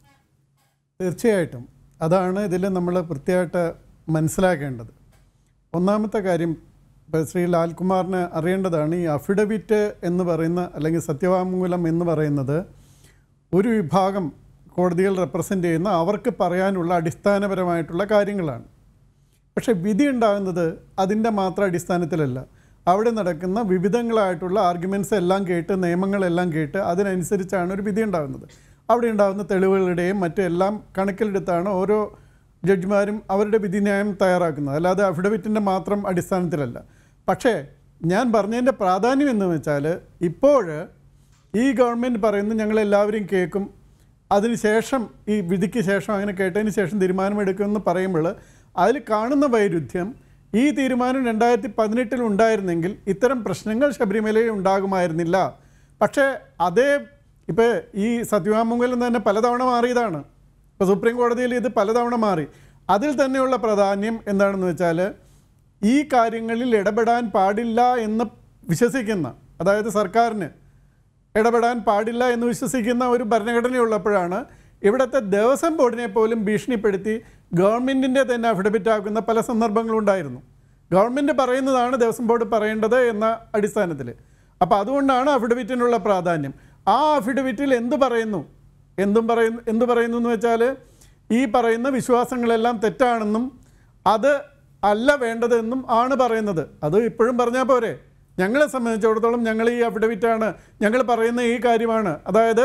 തീർച്ചയായിട്ടും അതാണ് ഇതിൽ നമ്മൾ കൃത്യമായിട്ട് മനസ്സിലാക്കേണ്ടത്. ഒന്നാമത്തെ കാര്യം ശ്രീ ലാൽകുമാറിന് അറിയേണ്ടതാണ്, ഈ അഫിഡവിറ്റ് എന്ന് പറയുന്ന അല്ലെങ്കിൽ സത്യവാങ്മൂലം എന്ന് പറയുന്നത് ഒരു വിഭാഗം കോടതികൾ റെപ്രസെൻ്റ് ചെയ്യുന്ന അവർക്ക് പറയാനുള്ള അടിസ്ഥാനപരമായിട്ടുള്ള കാര്യങ്ങളാണ്. പക്ഷേ വിധി ഉണ്ടാകുന്നത് അതിൻ്റെ മാത്രം അടിസ്ഥാനത്തിലല്ല. അവിടെ നടക്കുന്ന വിവിധങ്ങളായിട്ടുള്ള ആർഗ്യുമെൻറ്റ്സ് എല്ലാം കേട്ട്, നിയമങ്ങളെല്ലാം കേട്ട് അതിനനുസരിച്ചാണ് ഒരു വിധി ഉണ്ടാകുന്നത്. അവിടെ ഉണ്ടാകുന്ന തെളിവുകളുടെയും മറ്റെല്ലാം കണക്കിലെടുത്താണ് ഓരോ ജഡ്ജിമാരും അവരുടെ വിധിന്യായം തയ്യാറാക്കുന്നത്, അല്ലാതെ അഫിഡവിറ്റിൻ്റെ മാത്രം അടിസ്ഥാനത്തിലല്ല. പക്ഷേ ഞാൻ പറഞ്ഞതിൻ്റെ പ്രാധാന്യം എന്ന് വെച്ചാൽ, ഇപ്പോൾ ഈ ഗവൺമെൻറ് പറയുന്നത് ഞങ്ങളെല്ലാവരും കേൾക്കും, അതിനുശേഷം ഈ വിധിക്ക് ശേഷം അങ്ങനെ കേട്ടതിന് ശേഷം തീരുമാനമെടുക്കുമെന്ന് പറയുമ്പോൾ അതിൽ കാണുന്ന വൈരുദ്ധ്യം, ഈ തീരുമാനം രണ്ടായിരത്തി പതിനെട്ടിൽ ഉണ്ടായിരുന്നെങ്കിൽ ഇത്തരം പ്രശ്നങ്ങൾ ശബരിമലയിൽ ഉണ്ടാകുമായിരുന്നില്ല. പക്ഷേ അതേ ഇപ്പോൾ ഈ സത്യവാങ്മൂലം തന്നെ പലതവണ മാറിയതാണ്. ഇപ്പോൾ സുപ്രീം കോടതിയിൽ ഇത് പലതവണ മാറി. അതിൽ തന്നെയുള്ള പ്രാധാന്യം എന്താണെന്ന് വെച്ചാൽ, ഈ കാര്യങ്ങളിൽ ഇടപെടാൻ പാടില്ല എന്ന് വിശ്വസിക്കുന്ന, അതായത് സർക്കാരിന് ഇടപെടാൻ പാടില്ല എന്ന് വിശ്വസിക്കുന്ന ഒരു ഭരണഘടനയുള്ളപ്പോഴാണ് ഇവിടുത്തെ ദേവസ്വം ബോർഡിനെ പോലും ഭീഷണിപ്പെടുത്തി ഗവൺമെൻറ്റിൻ്റെ തന്നെ അഫിഡവിറ്റ് ആക്കുന്ന പല സന്ദർഭങ്ങളുണ്ടായിരുന്നു. ഗവൺമെൻറ് പറയുന്നതാണ് ദേവസ്വം ബോർഡ് പറയേണ്ടത് എന്ന അടിസ്ഥാനത്തിൽ. അപ്പോൾ അതുകൊണ്ടാണ് അഫിഡവിറ്റിനുള്ള പ്രാധാന്യം. ആ അഫിഡവിറ്റിൽ എന്ത് പറയുന്നു എന്തും പറയുന്നു എന്ത് പറയുന്നു എന്ന് വെച്ചാൽ, ഈ പറയുന്ന വിശ്വാസങ്ങളെല്ലാം തെറ്റാണെന്നും അത് അല്ല വേണ്ടതെന്നും ആണ് പറയുന്നത്. അത് ഇപ്പോഴും പറഞ്ഞാൽ പോരെ? ഞങ്ങളെ സംബന്ധിച്ചിടത്തോളം ഞങ്ങൾ ഈ അഫിഡവിറ്റാണ്, ഞങ്ങൾ പറയുന്ന ഈ കാര്യമാണ്. അതായത്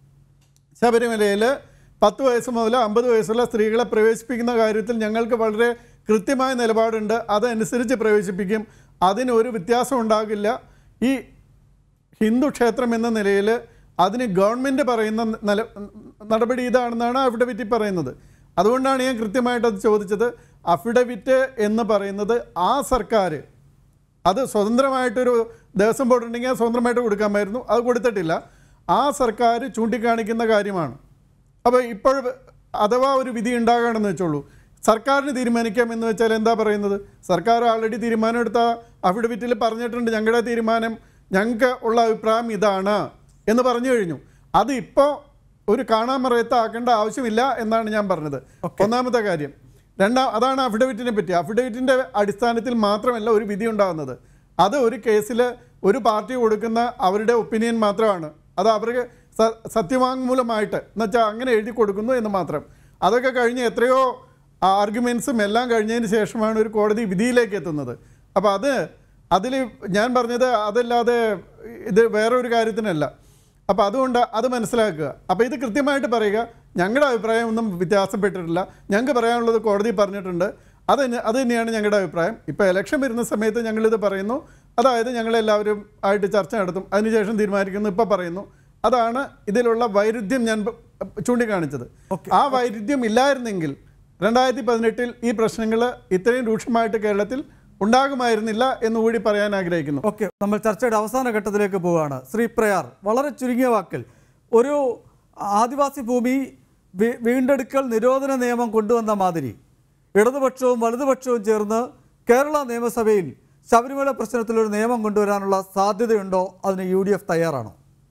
ശബരിമലയിൽ പത്ത് വയസ്സ് മുതൽ അമ്പത് വയസ്സുള്ള സ്ത്രീകളെ പ്രവേശിപ്പിക്കുന്ന കാര്യത്തിൽ ഞങ്ങൾക്ക് വളരെ കൃത്യമായ നിലപാടുണ്ട്. അതനുസരിച്ച് പ്രവേശിപ്പിക്കും, അതിനൊരു വ്യത്യാസം ഉണ്ടാകില്ല. ഈ ഹിന്ദു ക്ഷേത്രം എന്ന നിലയിൽ അതിന് ഗവൺമെൻറ് പറയുന്ന നില നടപടി ഇതാണെന്നാണ് അഫിഡവിറ്റിൽ പറയുന്നത്. അതുകൊണ്ടാണ് ഞാൻ കൃത്യമായിട്ട് അത് ചോദിച്ചത്. അഫിഡവിറ്റ് എന്ന് പറയുന്നത് ആ സർക്കാർ, അത് സ്വതന്ത്രമായിട്ടൊരു ദേവസ്വം ബോർഡ് ഉണ്ടെങ്കിൽ അത് സ്വതന്ത്രമായിട്ട് കൊടുക്കാമായിരുന്നു, അത് കൊടുത്തിട്ടില്ല. ആ സർക്കാർ ചൂണ്ടിക്കാണിക്കുന്ന കാര്യമാണ്. അപ്പോൾ ഇപ്പോൾ അഥവാ ഒരു വിധി ഉണ്ടാകുകയാണെന്ന് വെച്ചോളൂ, സർക്കാരിന് തീരുമാനിക്കാം എന്ന് വെച്ചാൽ എന്താ പറയുന്നത്? സർക്കാർ ആൾറെഡി തീരുമാനം എടുത്ത അഫിഡവിറ്റിൽ പറഞ്ഞിട്ടുണ്ട്, ഞങ്ങളുടെ തീരുമാനം, ഞങ്ങൾക്ക് ഉള്ള അഭിപ്രായം ഇതാണ് എന്ന് പറഞ്ഞു കഴിഞ്ഞു. അത് ഇപ്പോൾ ഒരു കാണാമറയത്താക്കേണ്ട ആവശ്യമില്ല എന്നാണ് ഞാൻ പറഞ്ഞത്. ഒന്നാമത്തെ കാര്യം. രണ്ടാം അതാണ് അഫിഡവിറ്റിനെ പറ്റി. അഫിഡവിറ്റിൻ്റെ അടിസ്ഥാനത്തിൽ മാത്രമല്ല ഒരു വിധി ഉണ്ടാകുന്നത്. അത് ഒരു കേസിൽ ഒരു പാർട്ടി കൊടുക്കുന്ന അവരുടെ ഒപ്പീനിയൻ മാത്രമാണ്. അത് അവർക്ക് സത്യവാങ്മൂലമായിട്ട് എന്നുവെച്ചാൽ അങ്ങനെ എഴുതി കൊടുക്കുന്നു എന്ന് മാത്രം. അതൊക്കെ കഴിഞ്ഞ് എത്രയോ ആർഗ്യുമെൻസും എല്ലാം കഴിഞ്ഞതിന് ശേഷമാണ് ഒരു കോടതി വിധിയിലേക്ക് എത്തുന്നത്. അപ്പോൾ അത് അതിൽ ഞാൻ പറഞ്ഞത് അതല്ലാതെ ഇത് വേറൊരു കാര്യത്തിനല്ല. അപ്പോൾ അതുകൊണ്ട് അത് മനസ്സിലാക്കുക. അപ്പോൾ ഇത് കൃത്യമായിട്ട് പറയുക, ഞങ്ങളുടെ അഭിപ്രായം ഒന്നും വ്യത്യാസപ്പെട്ടിട്ടില്ല, ഞങ്ങൾക്ക് പറയാനുള്ളത് കോടതി പറഞ്ഞിട്ടുണ്ട്, അത് അത് തന്നെയാണ് ഞങ്ങളുടെ അഭിപ്രായം. ഇപ്പോൾ ഇലക്ഷൻ വരുന്ന സമയത്ത് ഞങ്ങളിത് പറയുന്നു, അതായത് ഞങ്ങളെല്ലാവരും ആയിട്ട് ചർച്ച നടത്തും, അതിനുശേഷം തീരുമാനിക്കുന്നു, ഇപ്പോൾ പറയുന്നു. അതാണ് ഇതിലുള്ള വൈരുദ്ധ്യം ഞാൻ ചൂണ്ടിക്കാണിച്ചത്. ആ വൈരുദ്ധ്യം ഇല്ലായിരുന്നെങ്കിൽ രണ്ടായിരത്തി പതിനെട്ടിൽ ഈ പ്രശ്നങ്ങൾ ഇത്രയും രൂക്ഷമായിട്ട് കേരളത്തിൽ ഉണ്ടാകുമായിരുന്നില്ല എന്നുകൂടി പറയാൻ ആഗ്രഹിക്കുന്നു. ഓക്കെ, നമ്മൾ ചർച്ചയുടെ അവസാന ഘട്ടത്തിലേക്ക് പോവുകയാണ്. ശ്രീ പ്രയാർ, വളരെ ചുരുങ്ങിയ വാക്കിൽ ഒരു ആദിവാസി ഭൂമി വീണ്ടെടുക്കൽ നിരോധന നിയമം കൊണ്ടുവന്ന മാതിരി ഇടതുപക്ഷവും വലതുപക്ഷവും ചേർന്ന് കേരള നിയമസഭയിൽ ശബരിമല പ്രശ്നത്തിലൊരു നിയമം കൊണ്ടുവരാനുള്ള സാധ്യതയുണ്ടോ? അതിന് യു ഡി എഫ് തയ്യാറാണോ?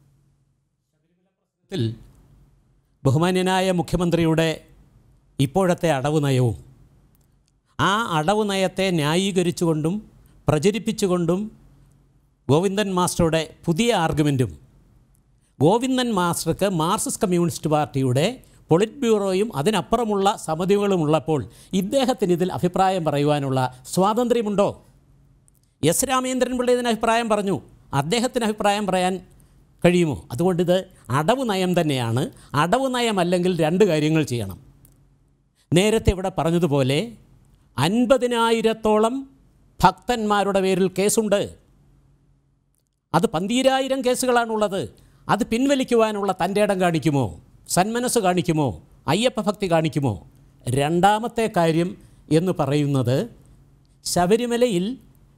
ബഹുമാന്യനായ മുഖ്യമന്ത്രിയുടെ ഇപ്പോഴത്തെ അടവ് നയവും ആ അടവ് നയത്തെ ന്യായീകരിച്ചുകൊണ്ടും പ്രചരിപ്പിച്ചുകൊണ്ടും ഗോവിന്ദൻ മാസ്റ്ററുടെ പുതിയ ആർഗ്യുമെൻറ്റും ഗോവിന്ദൻ മാസ്റ്റർക്ക് മാർക്സിസ്റ്റ് കമ്മ്യൂണിസ്റ്റ് പാർട്ടിയുടെ പൊളിറ്റ് ബ്യൂറോയും അതിനപ്പുറമുള്ള സമിതികളും ഉള്ളപ്പോൾ ഇദ്ദേഹത്തിന് ഇതിൽ അഭിപ്രായം പറയുവാനുള്ള സ്വാതന്ത്ര്യമുണ്ടോ? എസ് രാമേന്ദ്രൻ പിള്ള ഇതിന് അഭിപ്രായം പറഞ്ഞു, അദ്ദേഹത്തിന് അഭിപ്രായം പറയാൻ കഴിയുമോ? അതുകൊണ്ടിത് അടവ് നയം തന്നെയാണ്. അടവ് നയമല്ലെങ്കിൽ രണ്ട് കാര്യങ്ങൾ ചെയ്യണം. നേരത്തെ ഇവിടെ പറഞ്ഞതുപോലെ അൻപതിനായിരത്തോളം ഭക്തന്മാരുടെ പേരിൽ കേസുണ്ട്. അത് പന്തീരായിരം കേസുകളാണുള്ളത്. അത് പിൻവലിക്കുവാനുള്ള തൻ്റെ ഇടം കാണിക്കുമോ? സന്മനസ് കാണിക്കുമോ? അയ്യപ്പ ഭക്തി കാണിക്കുമോ? രണ്ടാമത്തെ കാര്യം എന്ന് പറയുന്നത്, ശബരിമലയിൽ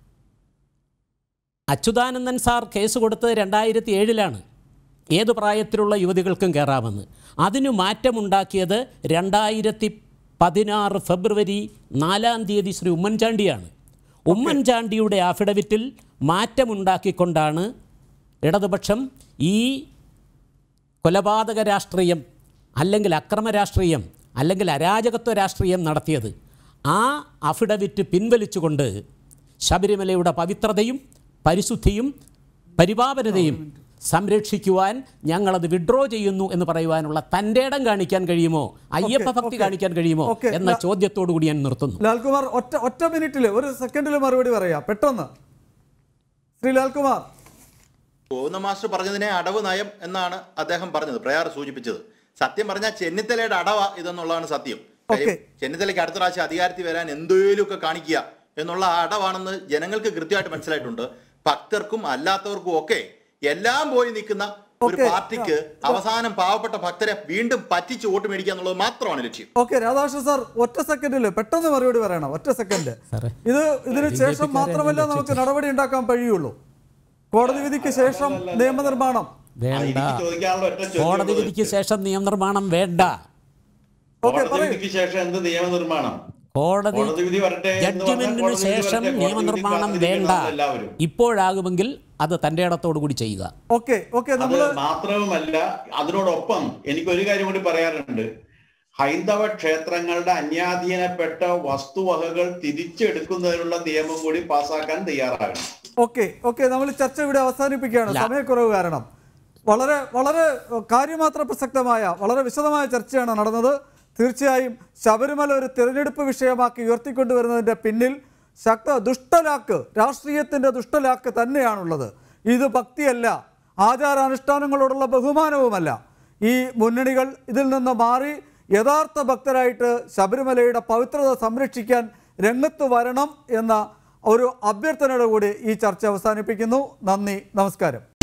അച്യുതാനന്ദൻ സാർ കേസ് കൊടുത്തത് രണ്ടായിരത്തി ഏഴിലാണ്. ഏതു പ്രായത്തിലുള്ള യുവതികൾക്കും കയറാമെന്ന്. അതിനു മാറ്റമുണ്ടാക്കിയത് രണ്ടായിരത്തി പതിനാറ് ഫെബ്രുവരി നാലാം തീയതി ശ്രീ ഉമ്മൻചാണ്ടിയാണ്. ഉമ്മൻചാണ്ടിയുടെ ആഫിഡവിറ്റിൽ മാറ്റമുണ്ടാക്കിക്കൊണ്ടാണ് ഇടതുപക്ഷം ഈ കൊലപാതക രാഷ്ട്രീയം അല്ലെങ്കിൽ അക്രമ രാഷ്ട്രീയം അല്ലെങ്കിൽ അരാജകത്വ രാഷ്ട്രീയം നടത്തിയത്. ആ അഫിഡവിറ്റ് പിൻവലിച്ചുകൊണ്ട് ശബരിമലയുടെ പവിത്രതയും പരിശുദ്ധിയും പരിപാവനതയും സംരക്ഷിക്കുവാൻ ഞങ്ങളത് വിഡ്രോ ചെയ്യുന്നു എന്ന് പറയുവാനുള്ള തൻ്റെ ഇടം കാണിക്കാൻ കഴിയുമോ? അയ്യപ്പ ഭക്തി കാണിക്കാൻ കഴിയുമോ എന്ന ചോദ്യത്തോടു കൂടി ഞാൻ നിർത്തുന്നു. ലാൽകുമാർ, ഒറ്റ ഒറ്റ മിനിറ്റിൽ ഒരു സെക്കൻഡിൽ മറുപടി പറയാം പെട്ടെന്ന്. ശ്രീ ലാൽകുമാർ. ഗോവിന്ദ മാസ്റ്റർ പറഞ്ഞതിനെ അടവ് നയം എന്നാണ് അദ്ദേഹം പറഞ്ഞത്, പ്രയാർ സൂചിപ്പിച്ചത്. സത്യം പറഞ്ഞാൽ ചെന്നിത്തലയുടെ അടവ ഇതെന്നുള്ളതാണ് സത്യം. ചെന്നിത്തലയ്ക്ക് അടുത്ത പ്രാവശ്യം അധികാരത്തിൽ വരാൻ എന്തേലുമൊക്കെ കാണിക്കുക എന്നുള്ള അടവാണെന്ന് ജനങ്ങൾക്ക് കൃത്യമായിട്ട് മനസ്സിലായിട്ടുണ്ട്. ഭക്തർക്കും അല്ലാത്തവർക്കും ഒക്കെ എല്ലാം പോയി നിൽക്കുന്ന ഒരു പാർട്ടിക്ക് അവസാനം പാവപ്പെട്ട ഭക്തരെ വീണ്ടും പറ്റിച്ച് വോട്ട് മേടിക്കുക എന്നുള്ളത് മാത്രമാണ് ലക്ഷ്യം. ഓക്കെ രാധാകൃഷ്ണൻ സാർ, ഒറ്റ സെക്കൻഡിൽ പെട്ടെന്ന് മറുപടി പറയണം. ഒറ്റ സെക്കൻഡ്. ഇത് ഇതിന് ശേഷം മാത്രമല്ല നമുക്ക് നടപടി ഉണ്ടാക്കാൻ കഴിയുള്ളൂ. കോടതി വിധിക്ക് ശേഷം നിയമനിർമ്മാണം വേണ്ട. കോടതി വിധിക്ക് ശേഷം നിയമനിർമ്മാണം വേണ്ട. കോടതിക്ക് ശേഷം എന്ത് നിയമനിർമ്മാണം? കോടതി ജഡ്ജ്മെന്റിന് ശേഷം നിയമനിർമ്മാണം വേണ്ട. ഇപ്പോഴാകുമെങ്കിൽ അത് തന്റെ ഇടത്തോടു കൂടി ചെയ്യുക. Okay okay. മാത്രവുമല്ല, അതിനോടൊപ്പം എനിക്കൊരു കാര്യം കൂടി പറയാറുണ്ട്. ഹൈന്ദവ ക്ഷേത്രങ്ങളുടെ അന്യാധീനപ്പെട്ട വസ്തുവകകൾ തിരിച്ചെടുക്കുന്നതിനുള്ള നിയമം കൂടി പാസ്സാക്കാൻ തയ്യാറാകണം. Okay okay. നമ്മൾ ചർച്ച ഇവിടെ അവസാനിപ്പിക്കുകയാണ്, സമയക്കുറവ് കാരണം. വളരെ വളരെ കാര്യമാത്ര പ്രസക്തമായ വളരെ വിശദമായ ചർച്ചയാണ് നടന്നത്. തീർച്ചയായും ശബരിമല ഒരു തിരഞ്ഞെടുപ്പ് വിഷയമാക്കി ഉയർത്തിക്കൊണ്ടുവരുന്നതിൻ്റെ പിന്നിൽ ശക്ത ദുഷ്ടലാക്ക്, രാഷ്ട്രീയത്തിൻ്റെ ദുഷ്ടലാക്ക് തന്നെയാണുള്ളത്. ഇത് ഭക്തിയല്ല, ആചാരാനുഷ്ഠാനങ്ങളോടുള്ള ബഹുമാനവുമല്ല. ഈ മുന്നണികൾ ഇതിൽ നിന്ന് മാറി യഥാർത്ഥ ഭക്തരായിട്ട് ശബരിമലയുടെ പവിത്രത സംരക്ഷിക്കാൻ രംഗത്ത് വരണം എന്ന ഒരു അഭ്യർത്ഥനയോടുകൂടി ഈ ചർച്ച അവസാനിപ്പിക്കുന്നു. നന്ദി, നമസ്കാരം.